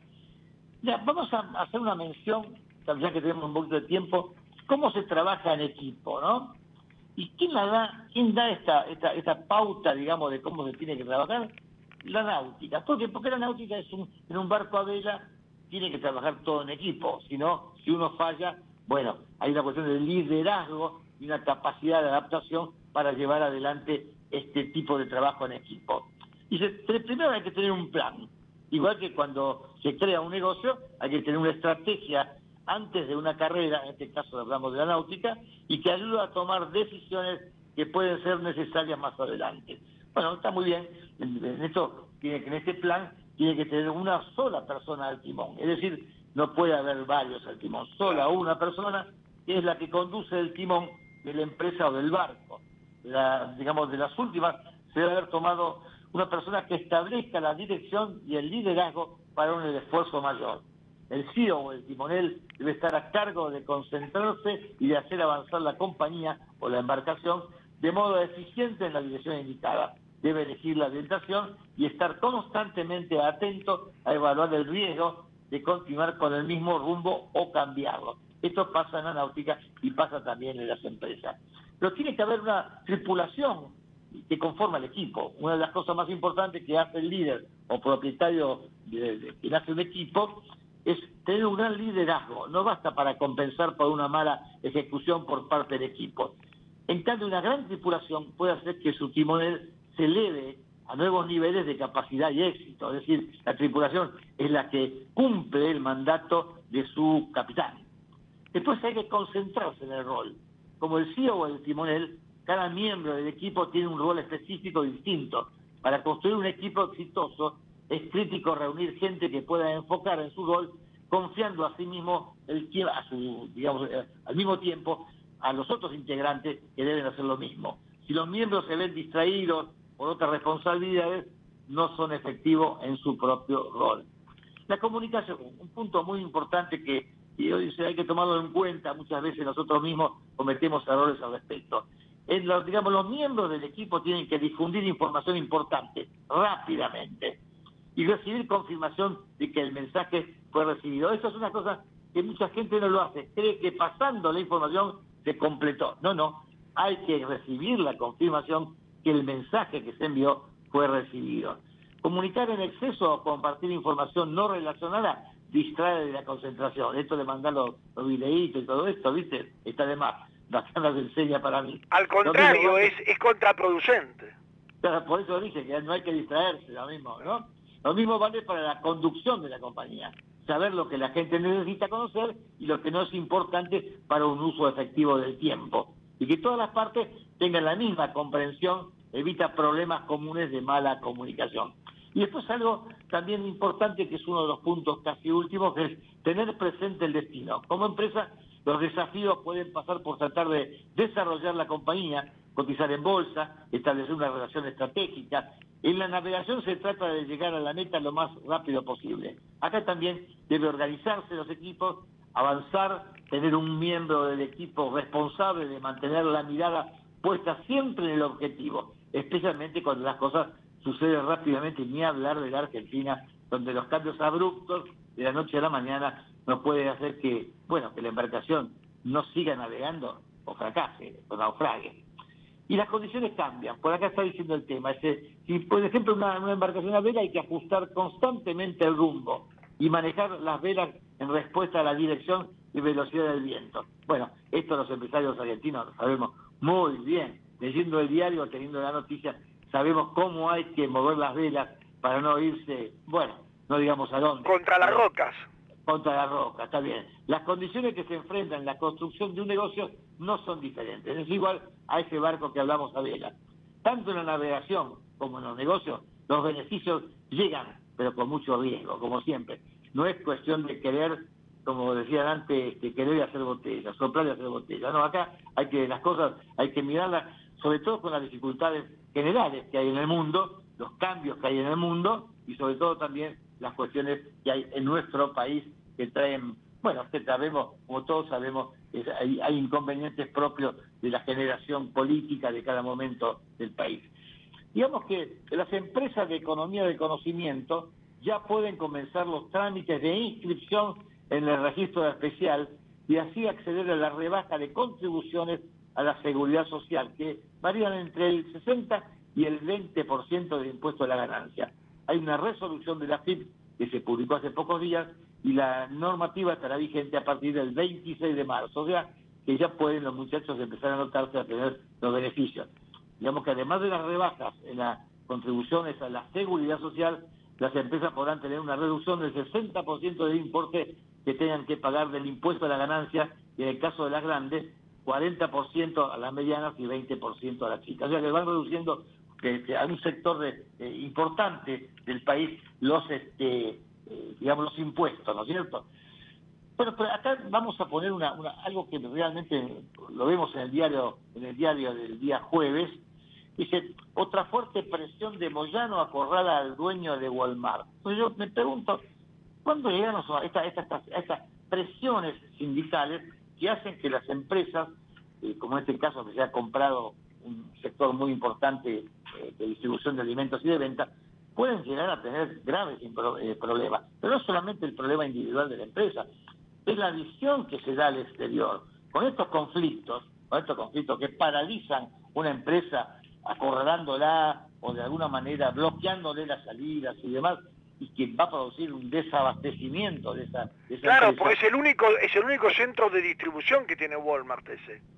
Ya, vamos a hacer una mención, ya que tenemos un poquito de tiempo, cómo se trabaja en equipo, ¿no? ¿Y quién la da, quién da esta, esta, esta pauta, digamos, de cómo se tiene que trabajar? La náutica. ¿Por qué? Porque la náutica es un, en un barco a vela tiene que trabajar todo en equipo, si no, si uno falla, bueno, hay una cuestión de liderazgo y una capacidad de adaptación para llevar adelante este tipo de trabajo en equipo. Y se, primero hay que tener un plan, igual que cuando se crea un negocio, hay que tener una estrategia antes de una carrera, en este caso hablamos de la náutica, y que ayuda a tomar decisiones que pueden ser necesarias más adelante. Bueno, está muy bien, en, en esto, en este plan tiene que tener una sola persona al timón, es decir, no puede haber varios al timón, sola una persona que es la que conduce el timón de la empresa o del barco. La, digamos, de las últimas se debe haber tomado una persona que establezca la dirección y el liderazgo para un esfuerzo mayor. El C E O o el timonel debe estar a cargo de concentrarse y de hacer avanzar la compañía o la embarcación de modo eficiente en la dirección indicada. Debe elegir la orientación y estar constantemente atento a evaluar el riesgo de continuar con el mismo rumbo o cambiarlo. Esto pasa en la náutica y pasa también en las empresas. Pero tiene que haber una tripulación que conforma el equipo. Una de las cosas más importantes que hace el líder o propietario de, de, que hace un equipo es tener un gran liderazgo. No basta para compensar por una mala ejecución por parte del equipo. En cambio, una gran tripulación puede hacer que su timonel se eleve a nuevos niveles de capacidad y éxito. Es decir, la tripulación es la que cumple el mandato de su capitán. Después hay que concentrarse en el rol. Como el C E O o el timonel, cada miembro del equipo tiene un rol específico distinto. Para construir un equipo exitoso es crítico reunir gente que pueda enfocar en su rol, confiando a sí mismo el, a su, digamos, al mismo tiempo a los otros integrantes que deben hacer lo mismo. Si los miembros se ven distraídos por otras responsabilidades, no son efectivos en su propio rol. La comunicación, un punto muy importante que y hoy hay que tomarlo en cuenta, muchas veces nosotros mismos cometemos errores al respecto. En los, digamos, los miembros del equipo tienen que difundir información importante rápidamente y recibir confirmación de que el mensaje fue recibido. Esto es una cosa que mucha gente no lo hace, cree que pasando la información se completó. No, no, hay que recibir la confirmación que el mensaje que se envió fue recibido. Comunicar en exceso o compartir información no relacionada distrae de la concentración. Esto de mandar los, los videitos y todo esto, ¿viste? Está de más. Bastante se enseña para mí. Al contrario, es, es contraproducente. Claro, por eso dije que no hay que distraerse, lo mismo, ¿no? Lo mismo vale para la conducción de la compañía. Saber lo que la gente necesita conocer y lo que no es importante para un uso efectivo del tiempo. Y que todas las partes tengan la misma comprensión evita problemas comunes de mala comunicación. Y después algo también importante, que es uno de los puntos casi últimos, que es tener presente el destino. Como empresa, los desafíos pueden pasar por tratar de desarrollar la compañía, cotizar en bolsa, establecer una relación estratégica. En la navegación se trata de llegar a la meta lo más rápido posible. Acá también debe organizarse los equipos, avanzar, tener un miembro del equipo responsable de mantener la mirada puesta siempre en el objetivo, especialmente cuando las cosas suceden rápidamente, ni hablar de la Argentina, donde los cambios abruptos de la noche a la mañana nos pueden hacer que, bueno, que la embarcación no siga navegando o fracase, o naufrague. Y las condiciones cambian, por acá está diciendo el tema. Es, si por ejemplo una, una embarcación a vela hay que ajustar constantemente el rumbo y manejar las velas en respuesta a la dirección y velocidad del viento. Bueno, esto los empresarios argentinos lo sabemos muy bien. Leyendo el diario, teniendo la noticia, sabemos cómo hay que mover las velas para no irse, bueno, no digamos a dónde. Contra las rocas. Contra las rocas, está bien. Las condiciones que se enfrentan en la construcción de un negocio no son diferentes. Es igual a ese barco que hablamos a vela. Tanto en la navegación como en los negocios, los beneficios llegan, pero con mucho riesgo, como siempre. No es cuestión de querer, como decían antes, de querer hacer botellas, soplar y hacer botellas. No, acá hay que, las cosas hay que mirarlas, sobre todo con las dificultades generales que hay en el mundo, los cambios que hay en el mundo y sobre todo también las cuestiones que hay en nuestro país que traen, bueno, que sabemos, como todos sabemos, es, hay, hay inconvenientes propios de la generación política de cada momento del país. Digamos que las empresas de economía del conocimiento ya pueden comenzar los trámites de inscripción en el registro especial y así acceder a la rebaja de contribuciones a la seguridad social, que varían entre el sesenta y el veinte por ciento del impuesto a la ganancia. Hay una resolución de la F I P que se publicó hace pocos días y la normativa estará vigente a partir del veintiséis de marzo, o sea que ya pueden los muchachos empezar a anotarse a tener los beneficios. Digamos que además de las rebajas en las contribuciones a la seguridad social, las empresas podrán tener una reducción del sesenta por ciento del importe que tengan que pagar del impuesto a la ganancia y en el caso de las grandes, cuarenta por ciento a las medianas y veinte por ciento a las chicas. O sea que van reduciendo que, que a un sector de, eh, importante del país los, este, eh, digamos, los impuestos, ¿no es cierto? Bueno, pero acá vamos a poner una, una, algo que realmente lo vemos en el diario, en el diario del día jueves. Dice, otra fuerte presión de Moyano acorrala al dueño de Walmart. Entonces yo me pregunto, ¿cuándo llegamos a, esta, esta, esta, a estas presiones sindicales que hacen que las empresas, eh, como en este caso que se ha comprado un sector muy importante eh, de distribución de alimentos y de venta, pueden llegar a tener graves eh, problemas? Pero no solamente el problema individual de la empresa, es la visión que se da al exterior. Con estos conflictos, con estos conflictos que paralizan una empresa, acorralándola o de alguna manera bloqueándole las salidas y demás, y que va a producir un desabastecimiento de esa, de esa claro, empresa. Porque es el único es el único centro de distribución que tiene Walmart ese.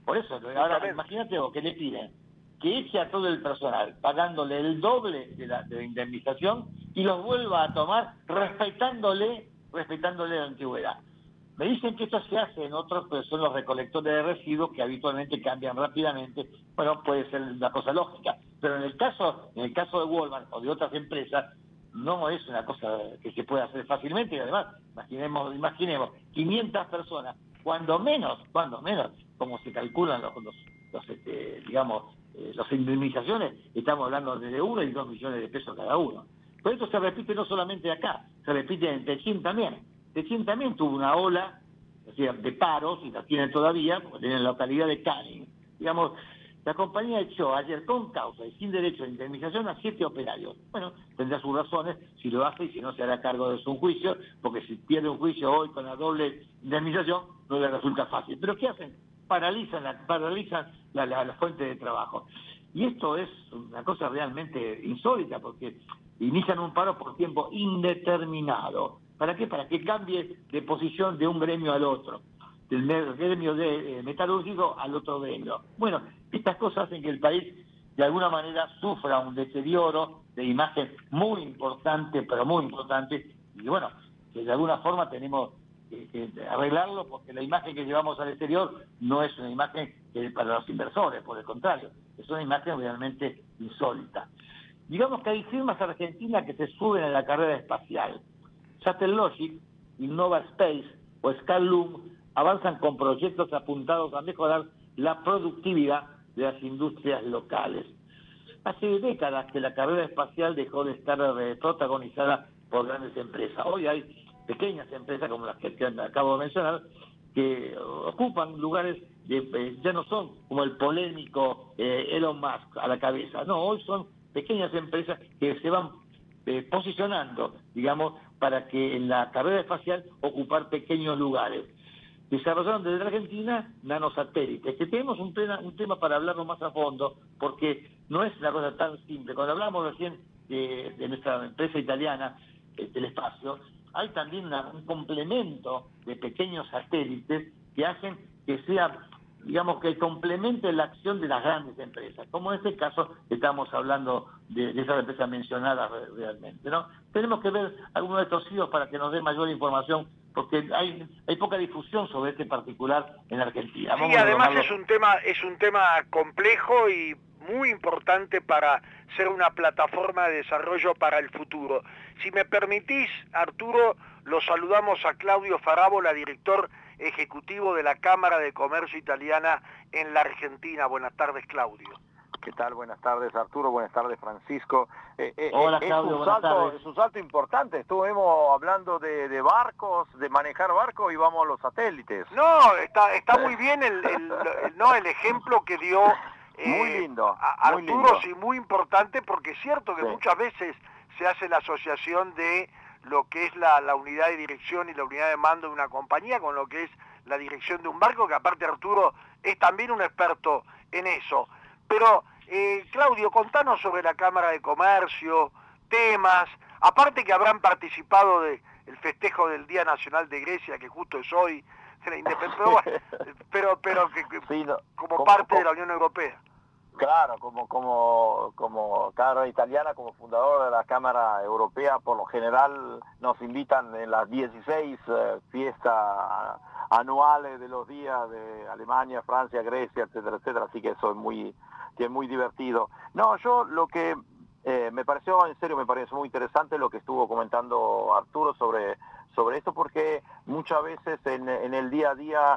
Por eso, ahora imagínate vos que le piden que eche a todo el personal pagándole el doble de la, de la indemnización y los vuelva a tomar respetándole, respetándole la antigüedad. Me dicen que esto se hace en otros, pero son los recolectores de residuos que habitualmente cambian rápidamente. Bueno, puede ser una cosa lógica, pero en el caso, en el caso de Walmart o de otras empresas, no es una cosa que se pueda hacer fácilmente, y además, imaginemos, imaginemos, quinientas personas, cuando menos, cuando menos, como se calculan los, los, los este, digamos, eh, las indemnizaciones, estamos hablando de uno y dos millones de pesos cada uno. Por esto se repite no solamente acá, se repite en Techín también. Techín también tuvo una ola, o sea, de paros, y la tienen todavía, porque en la localidad de Canning. Digamos, la compañía echó ayer con causa y sin derecho de indemnización a siete operarios. Bueno, tendrá sus razones, si lo hace y si no se hará cargo de su juicio, porque si pierde un juicio hoy con la doble indemnización, no le resulta fácil. Pero ¿qué hacen? Paralizan la, paralizan la, la, la fuente de trabajo. Y esto es una cosa realmente insólita, porque inician un paro por tiempo indeterminado. ¿Para qué? Para que cambie de posición de un gremio al otro, del gremio de eh, metalúrgico al otro gremio. Bueno, estas cosas hacen que el país de alguna manera sufra un deterioro de imagen muy importante, pero muy importante, y bueno, que de alguna forma tenemos que, que arreglarlo, porque la imagen que llevamos al exterior no es una imagen que para los inversores, por el contrario, es una imagen realmente insólita. Digamos que hay firmas argentinas que se suben a la carrera espacial. Satellogic, Innova Space o Skyloom avanzan con proyectos apuntados a mejorar la productividad de las industrias locales. Hace décadas que la carrera espacial dejó de estar eh, protagonizada por grandes empresas. Hoy hay pequeñas empresas como las que, que acabo de mencionar que ocupan lugares, de, eh, ya no son como el polémico eh, Elon Musk a la cabeza, no, hoy son pequeñas empresas que se van eh, posicionando, digamos, para que en la carrera espacial ocupar pequeños lugares. Desarrollaron desde la Argentina nanosatélites, que tenemos un tema, un tema para hablarlo más a fondo, porque no es una cosa tan simple. Cuando hablamos recién de, de nuestra empresa italiana, eh, del espacio, hay también una, un complemento de pequeños satélites que hacen que sea, digamos, que complemente la acción de las grandes empresas. Como en este caso estamos hablando de, de esas empresas mencionadas realmente, ¿no? Tenemos que ver algunos de estos sitios para que nos dé mayor información, porque hay hay poca difusión sobre este particular en Argentina. Sí, además es un tema es un tema complejo y muy importante para ser una plataforma de desarrollo para el futuro. Si me permitís, Arturo, lo saludamos a Claudio Farabola, director ejecutivo de la Cámara de Comercio Italiana en la Argentina. Buenas tardes, Claudio. ¿Qué tal? Buenas tardes, Arturo. Buenas tardes, Francisco. Eh, eh, Hola, es Claudio. Un buenas salto, tardes. es un salto importante. Estuvimos hablando de, de barcos, de manejar barcos y vamos a los satélites. No, está está muy bien el, el, el, no, el ejemplo que dio eh, muy lindo, a muy Arturo, lindo. Sí, muy importante, porque es cierto que Sí. muchas veces se hace la asociación de lo que es la, la unidad de dirección y la unidad de mando de una compañía con lo que es la dirección de un barco, que aparte Arturo es también un experto en eso. Pero, eh, Claudio, contanos sobre la Cámara de Comercio, temas, aparte que habrán participado del festejo del Día Nacional de Grecia, que justo es hoy, de la independencia, pero, bueno, pero, pero que, que Sí, no, como, como- parte como- de la Unión Europea. Claro, como como como Cámara Italiana, como fundador de la Cámara Europea, por lo general nos invitan en las dieciséis eh, fiestas anuales de los días de Alemania, Francia, Grecia, etcétera, etcétera, así que eso es muy, que es muy divertido. No, yo lo que eh, me pareció, en serio, me pareció muy interesante lo que estuvo comentando Arturo sobre, sobre esto, porque muchas veces en, en el día a día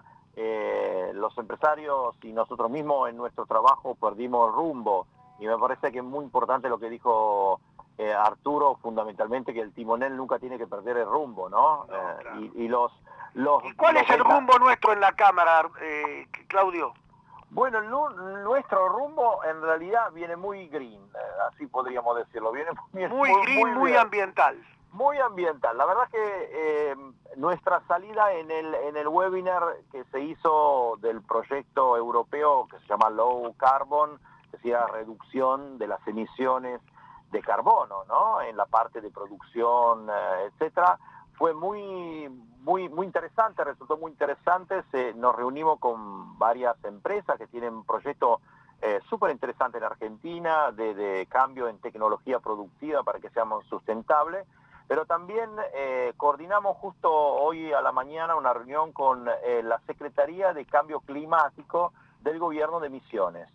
Eh, los empresarios y nosotros mismos en nuestro trabajo perdimos rumbo, y me parece que es muy importante lo que dijo eh, Arturo, fundamentalmente, que el timonel nunca tiene que perder el rumbo, ¿no? No, Eh, claro. y, y los, los ¿Y cuál los es el ventas- rumbo nuestro en la Cámara, eh, Claudio? Bueno, el nu- nuestro rumbo en realidad viene muy green, eh, así podríamos decirlo, viene muy, Muy green, muy bien. ambiental. Muy ambiental. La verdad que eh, nuestra salida en el, en el webinar que se hizo del proyecto europeo que se llama Low Carbon, que decía reducción de las emisiones de carbono, ¿no? En la parte de producción, eh, etcétera, fue muy, muy, muy interesante, resultó muy interesante. Se, nos reunimos con varias empresas que tienen un proyecto eh, súper interesante en Argentina de, de cambio en tecnología productiva para que seamos sustentables, pero también eh, coordinamos justo hoy a la mañana una reunión con eh, la Secretaría de Cambio Climático del Gobierno de Misiones.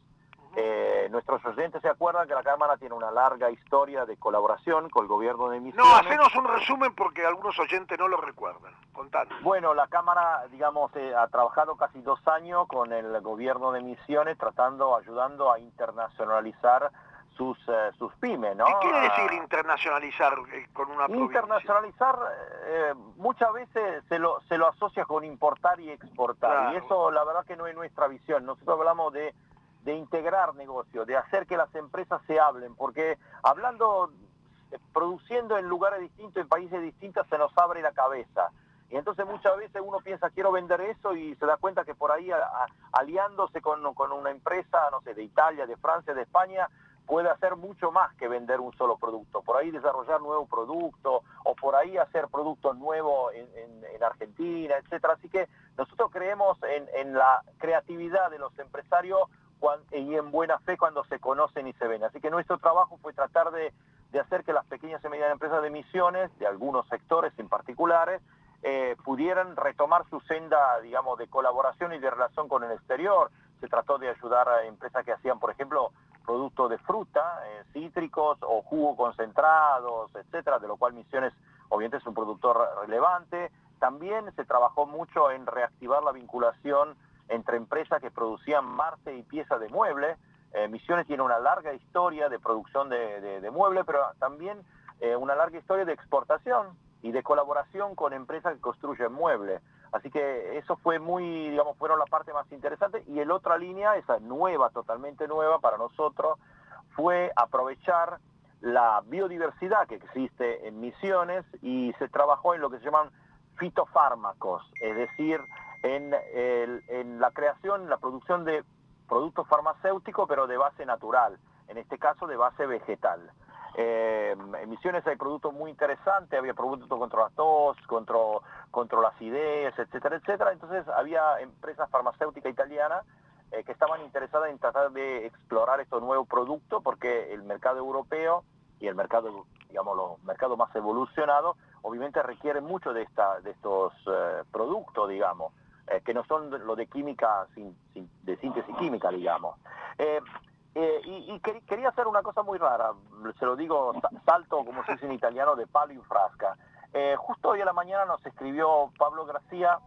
Eh, nuestros oyentes se acuerdan que la Cámara tiene una larga historia de colaboración con el Gobierno de Misiones. No, hacenos un resumen porque algunos oyentes no lo recuerdan. Contanos. Bueno, la Cámara, digamos, eh, ha trabajado casi dos años con el Gobierno de Misiones tratando, ayudando a internacionalizar sus, eh, sus pymes, ¿no? ¿Qué quiere decir internacionalizar eh, con una provincia? Internacionalizar eh, muchas veces se lo, se lo asocia con importar y exportar, claro. Y eso la verdad que no es nuestra visión. Nosotros hablamos de, de integrar negocios, de hacer que las empresas se hablen, porque hablando, produciendo en lugares distintos, en países distintos, se nos abre la cabeza. Y entonces muchas veces uno piensa, quiero vender eso, y se da cuenta que por ahí, a, a, aliándose con, con una empresa, no sé, de Italia, de Francia, de España, puede hacer mucho más que vender un solo producto. Por ahí desarrollar nuevos productos, o por ahí hacer productos nuevos en, en, en Argentina, etcétera. Así que nosotros creemos en, en la creatividad de los empresarios cuando, y en buena fe cuando se conocen y se ven. Así que nuestro trabajo fue tratar de, de hacer que las pequeñas y medianas empresas de Misiones, de algunos sectores en particulares, eh, pudieran retomar su senda, digamos, de colaboración y de relación con el exterior. Se trató de ayudar a empresas que hacían, por ejemplo, productos de fruta, eh, cítricos o jugos concentrados, etcétera, de lo cual Misiones obviamente es un productor relevante. También se trabajó mucho en reactivar la vinculación entre empresas que producían marte y piezas de mueble. Eh, Misiones tiene una larga historia de producción de, de, de mueble, pero también eh, una larga historia de exportación y de colaboración con empresas que construyen muebles. Así que eso fue muy, digamos, fueron la parte más interesante. Y el otra línea, esa nueva, totalmente nueva para nosotros, fue aprovechar la biodiversidad que existe en Misiones y se trabajó en lo que se llaman fitofármacos, es decir, en, el, en la creación, la producción de productos farmacéuticos, pero de base natural, en este caso de base vegetal. Eh, en Misiones hay productos muy interesantes, había productos contra la tos, contra, contra la acidez, etcétera, etcétera. Entonces había empresas farmacéuticas italianas eh, que estaban interesadas en tratar de explorar estos nuevos productos, porque el mercado europeo y el mercado, digamos, los mercados más evolucionados, obviamente requieren mucho de, esta, de estos eh, productos, digamos, eh, que no son lo de química, sin, sin, de síntesis química, digamos. Eh, Eh, y, y quer, quería hacer una cosa muy rara, se lo digo, salto, como se dice en italiano, de palo in frasca. Eh, justo hoy a la mañana nos escribió Pablo García,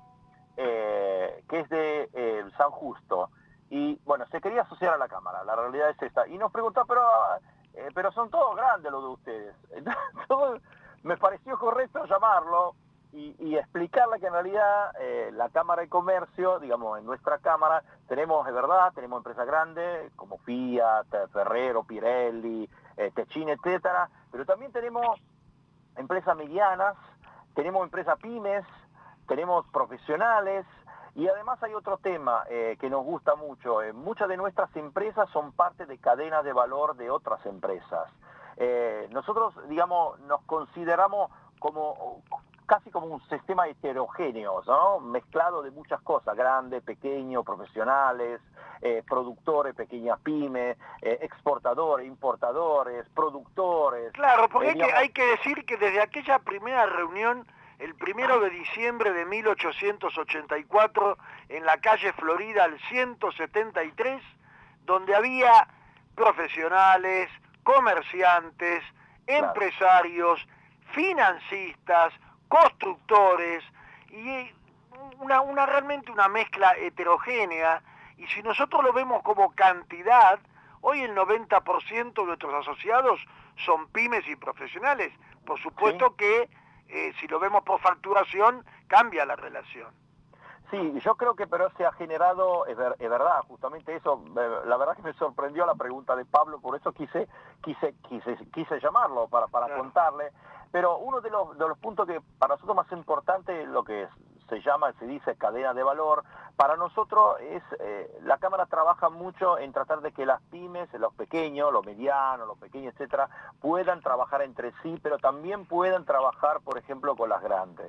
eh, que es de eh, San Justo, y bueno, se quería asociar a la Cámara, la realidad es esta, y nos preguntó, pero, eh, pero son todos grandes los de ustedes. Entonces, me pareció correcto llamarlo y, y explicarle que en realidad eh, la Cámara de Comercio, digamos, en nuestra Cámara, tenemos, de verdad, tenemos empresas grandes como Fiat, Ferrero, Pirelli, eh, Techin, etcétera, pero también tenemos empresas medianas, tenemos empresas pymes, tenemos profesionales, y además hay otro tema eh, que nos gusta mucho. Eh, muchas de nuestras empresas son parte de cadenas de valor de otras empresas. Eh, nosotros, digamos, nos consideramos como casi como un sistema heterogéneo, ¿no? Mezclado de muchas cosas, grandes, pequeños, profesionales, eh, productores, pequeñas pymes, eh, exportadores, importadores, productores. Claro, porque eh, hay, que, hay que decir que desde aquella primera reunión, el primero de diciembre de mil ochocientos ochenta y cuatro, en la calle Florida al ciento setenta y tres, donde había profesionales, comerciantes, claro, empresarios, financistas, constructores, y una, una realmente una mezcla heterogénea. Y si nosotros lo vemos como cantidad, hoy el noventa por ciento de nuestros asociados son pymes y profesionales. Por supuesto sí, que eh, si lo vemos por facturación, cambia la relación. Sí, yo creo que pero se ha generado, es, ver, es verdad, justamente eso, la verdad que me sorprendió la pregunta de Pablo, por eso quise quise quise, quise llamarlo para, para claro, contarle. Pero uno de los, de los puntos que para nosotros más importante, lo que se llama, se dice cadena de valor, para nosotros es, eh, la Cámara trabaja mucho en tratar de que las pymes, los pequeños, los medianos, los pequeños, etcétera, puedan trabajar entre sí, pero también puedan trabajar, por ejemplo, con las grandes.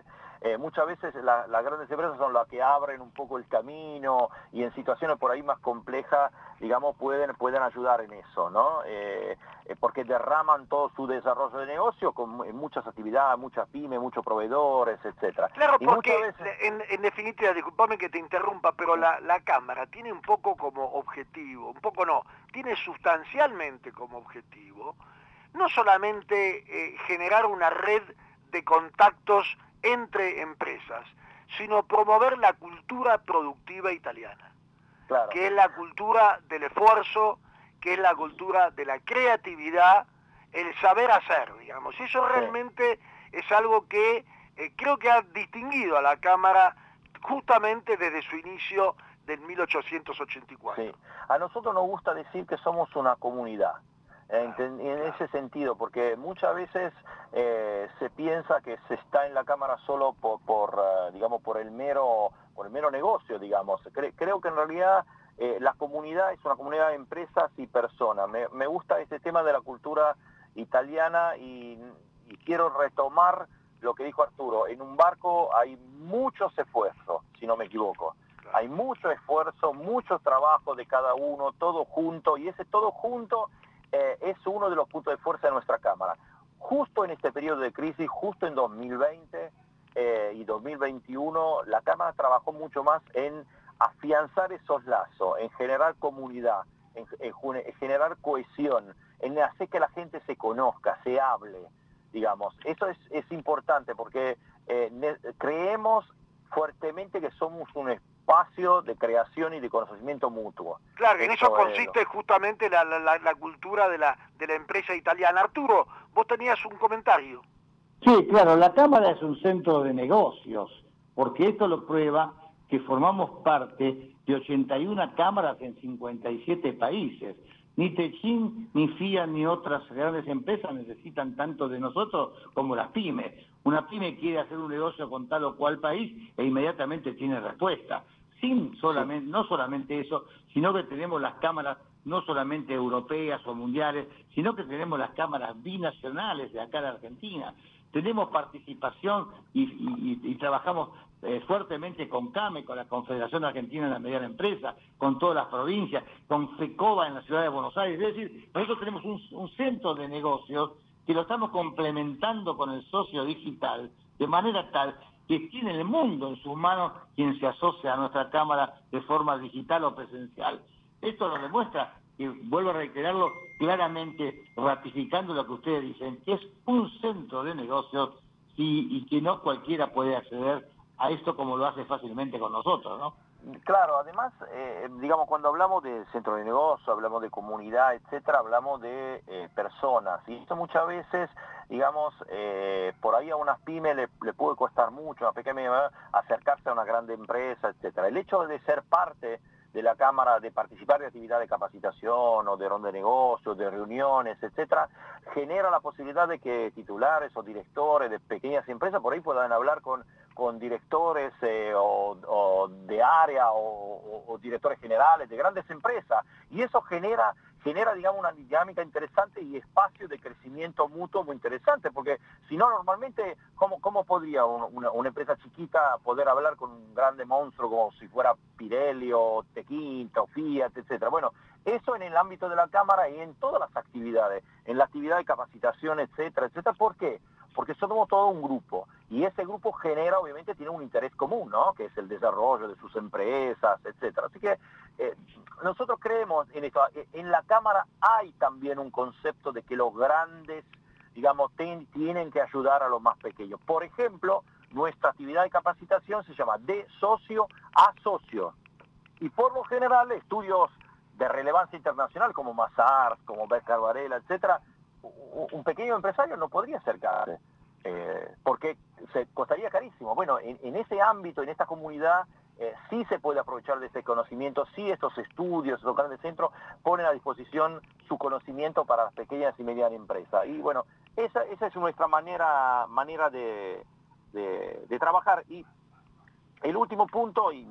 eh, muchas veces la, las grandes empresas son las que abren un poco el camino y en situaciones por ahí más complejas, digamos, pueden, pueden ayudar en eso, ¿no? Eh, eh, porque derraman todo su desarrollo de negocio con en muchas actividades, muchas pymes, muchos proveedores, etcétera. Claro, y porque muchas veces... en, en definitiva, disculpame que te interrumpa, pero la, la Cámara tiene un poco como objetivo, un poco no, tiene sustancialmente como objetivo, no solamente eh, generar una red de contactos entre empresas, sino promover la cultura productiva italiana, claro, que es la cultura del esfuerzo, que es la cultura de la creatividad, el saber hacer, digamos. Y eso realmente sí. es algo que eh, creo que ha distinguido a la Cámara justamente desde su inicio del mil ochocientos ochenta y cuatro. Sí. A nosotros nos gusta decir que somos una comunidad. En, en ese sentido, porque muchas veces eh, se piensa que se está en la Cámara solo por, por uh, digamos, por el mero, por el mero negocio, digamos. Cre creo que en realidad eh, la comunidad es una comunidad de empresas y personas. Me, me gusta ese tema de la cultura italiana y, y quiero retomar lo que dijo Arturo. En un barco hay muchos esfuerzos, si no me equivoco. Hay mucho esfuerzo, mucho trabajo de cada uno, todo junto, y ese todo junto Eh, es uno de los puntos de fuerza de nuestra Cámara. Justo en este periodo de crisis, justo en dos mil veinte eh, y dos mil veintiuno, la Cámara trabajó mucho más en afianzar esos lazos, en generar comunidad, en, en, en generar cohesión, en hacer que la gente se conozca, se hable, digamos. Eso es, es importante porque eh, creemos fuertemente que somos un espacio de creación y de conocimiento mutuo. Claro, en eso, eso consiste es, justamente la, la, la cultura de la, de la empresa italiana. Arturo, vos tenías un comentario. Sí, claro, la Cámara es un centro de negocios, porque esto lo prueba que formamos parte de ochenta y una cámaras en cincuenta y siete países. Ni Techin, ni Fiat, ni otras grandes empresas necesitan tanto de nosotros como las pymes. Una pyme quiere hacer un negocio con tal o cual país e inmediatamente tiene respuesta. Sin solamente, no solamente eso, sino que tenemos las cámaras no solamente europeas o mundiales, sino que tenemos las cámaras binacionales de acá de Argentina. Tenemos participación y, y, y trabajamos eh, fuertemente con CAME, con la Confederación Argentina de la Mediana Empresa, con todas las provincias, con FECOBA en la ciudad de Buenos Aires. Es decir, nosotros tenemos un, un centro de negocios que lo estamos complementando con el socio digital, de manera tal que tiene el mundo en sus manos quien se asocia a nuestra Cámara de forma digital o presencial. Esto lo demuestra, y vuelvo a reiterarlo claramente, ratificando lo que ustedes dicen, que es un centro de negocios y, y que no cualquiera puede acceder a esto como lo hace fácilmente con nosotros, ¿no? Claro, además, eh, digamos, cuando hablamos de centro de negocio, hablamos de comunidad, etcétera, hablamos de eh, personas. Y esto muchas veces, digamos, eh, por ahí a unas pymes le, le puede costar mucho, a una pequeña, acercarse a una grande empresa, etcétera. El hecho de ser parte de la Cámara, de participar de actividades de capacitación o de ronda de negocios, de reuniones, etcétera, genera la posibilidad de que titulares o directores de pequeñas empresas por ahí puedan hablar con, con directores eh, o, o de área o, o, o directores generales de grandes empresas, y eso genera genera, digamos, una dinámica interesante y espacio de crecimiento mutuo muy interesante, porque si no, normalmente, ¿cómo, cómo podría una, una empresa chiquita poder hablar con un grande monstruo como si fuera Pirelli o Tequinta o Fiat, etcétera? Bueno, eso en el ámbito de la Cámara y en todas las actividades, en la actividad de capacitación, etcétera, etcétera. ¿Por qué? Porque somos todo un grupo, y ese grupo genera, obviamente, tiene un interés común, ¿no? Que es el desarrollo de sus empresas, etcétera. Así que eh, nosotros creemos en esto. En la Cámara hay también un concepto de que los grandes, digamos, ten, tienen que ayudar a los más pequeños. Por ejemplo, nuestra actividad de capacitación se llama de socio a socio, y por lo general estudios de relevancia internacional como Mazars, como Becker Varela, etcétera, un pequeño empresario no podría acercarse, eh, porque se costaría carísimo. Bueno, en, en ese ámbito, en esta comunidad, eh, sí se puede aprovechar de ese conocimiento, sí estos estudios, estos grandes centros ponen a disposición su conocimiento para las pequeñas y medianas empresas. Y bueno, esa, esa es nuestra manera, manera de, de, de trabajar. Y el último punto, y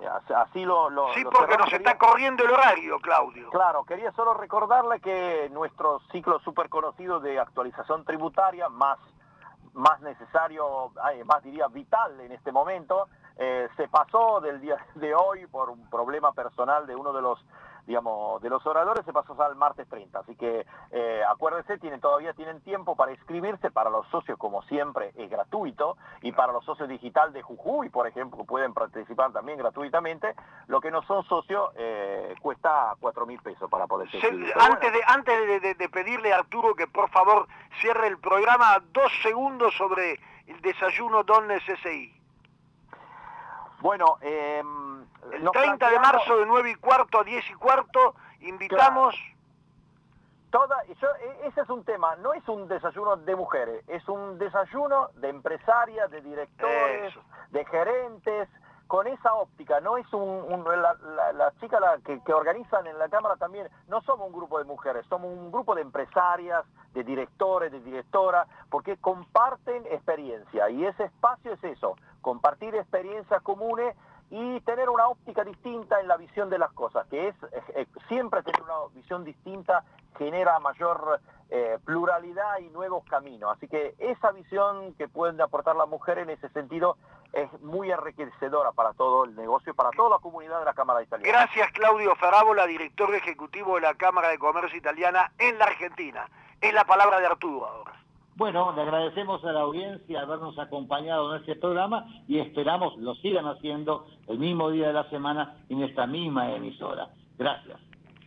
así lo... lo sí, lo porque cerramos, nos quería... está corriendo el horario, Claudio. Claro, quería solo recordarle que nuestro ciclo súper conocido de actualización tributaria, más más necesario, más diría vital en este momento. Eh, se pasó del día de hoy por un problema personal de uno de los, digamos, de los oradores, se pasó al martes treinta. Así que eh, acuérdense, tienen, todavía tienen tiempo para inscribirse. Para los socios, como siempre, es gratuito. Y para los socios digital de Jujuy, por ejemplo, pueden participar también gratuitamente. Lo que no son socios eh, cuesta cuatro mil pesos para poder inscribirse. Antes, bueno. de, antes de, de, de pedirle a Arturo que por favor cierre el programa, dos segundos sobre el desayuno Don S S I. Bueno, eh, el treinta de marzo de nueve y cuarto a diez y cuarto, invitamos... Claro. Toda, yo, ese es un tema, no es un desayuno de mujeres, es un desayuno de empresarias, de directores, Eso. de gerentes, con esa óptica. No es un, un la, la, la chica la, que, que organizan en la Cámara también, no somos un grupo de mujeres, somos un grupo de empresarias, de directores, de directoras, porque comparten experiencia, y ese espacio es eso, compartir experiencias comunes y tener una óptica distinta en la visión de las cosas, que es eh, siempre tener una visión distinta genera mayor eh, pluralidad y nuevos caminos. Así que esa visión que pueden aportar las mujeres en ese sentido es muy enriquecedora para todo el negocio y para toda la comunidad de la Cámara Italiana. Gracias, Claudio Farabola, director ejecutivo de la Cámara de Comercio Italiana en la Argentina. Es la palabra de Arturo ahora. Bueno, le agradecemos a la audiencia habernos acompañado en este programa y esperamos lo sigan haciendo el mismo día de la semana en esta misma emisora. Gracias.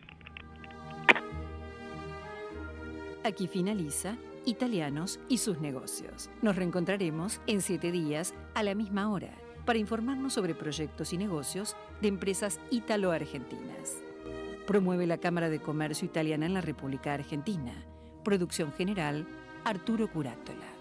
Aquí finaliza Italianos y sus negocios. Nos reencontraremos en siete días a la misma hora para informarnos sobre proyectos y negocios de empresas ítalo-argentinas. Promueve la Cámara de Comercio Italiana en la República Argentina. Producción general, Arturo Curátola.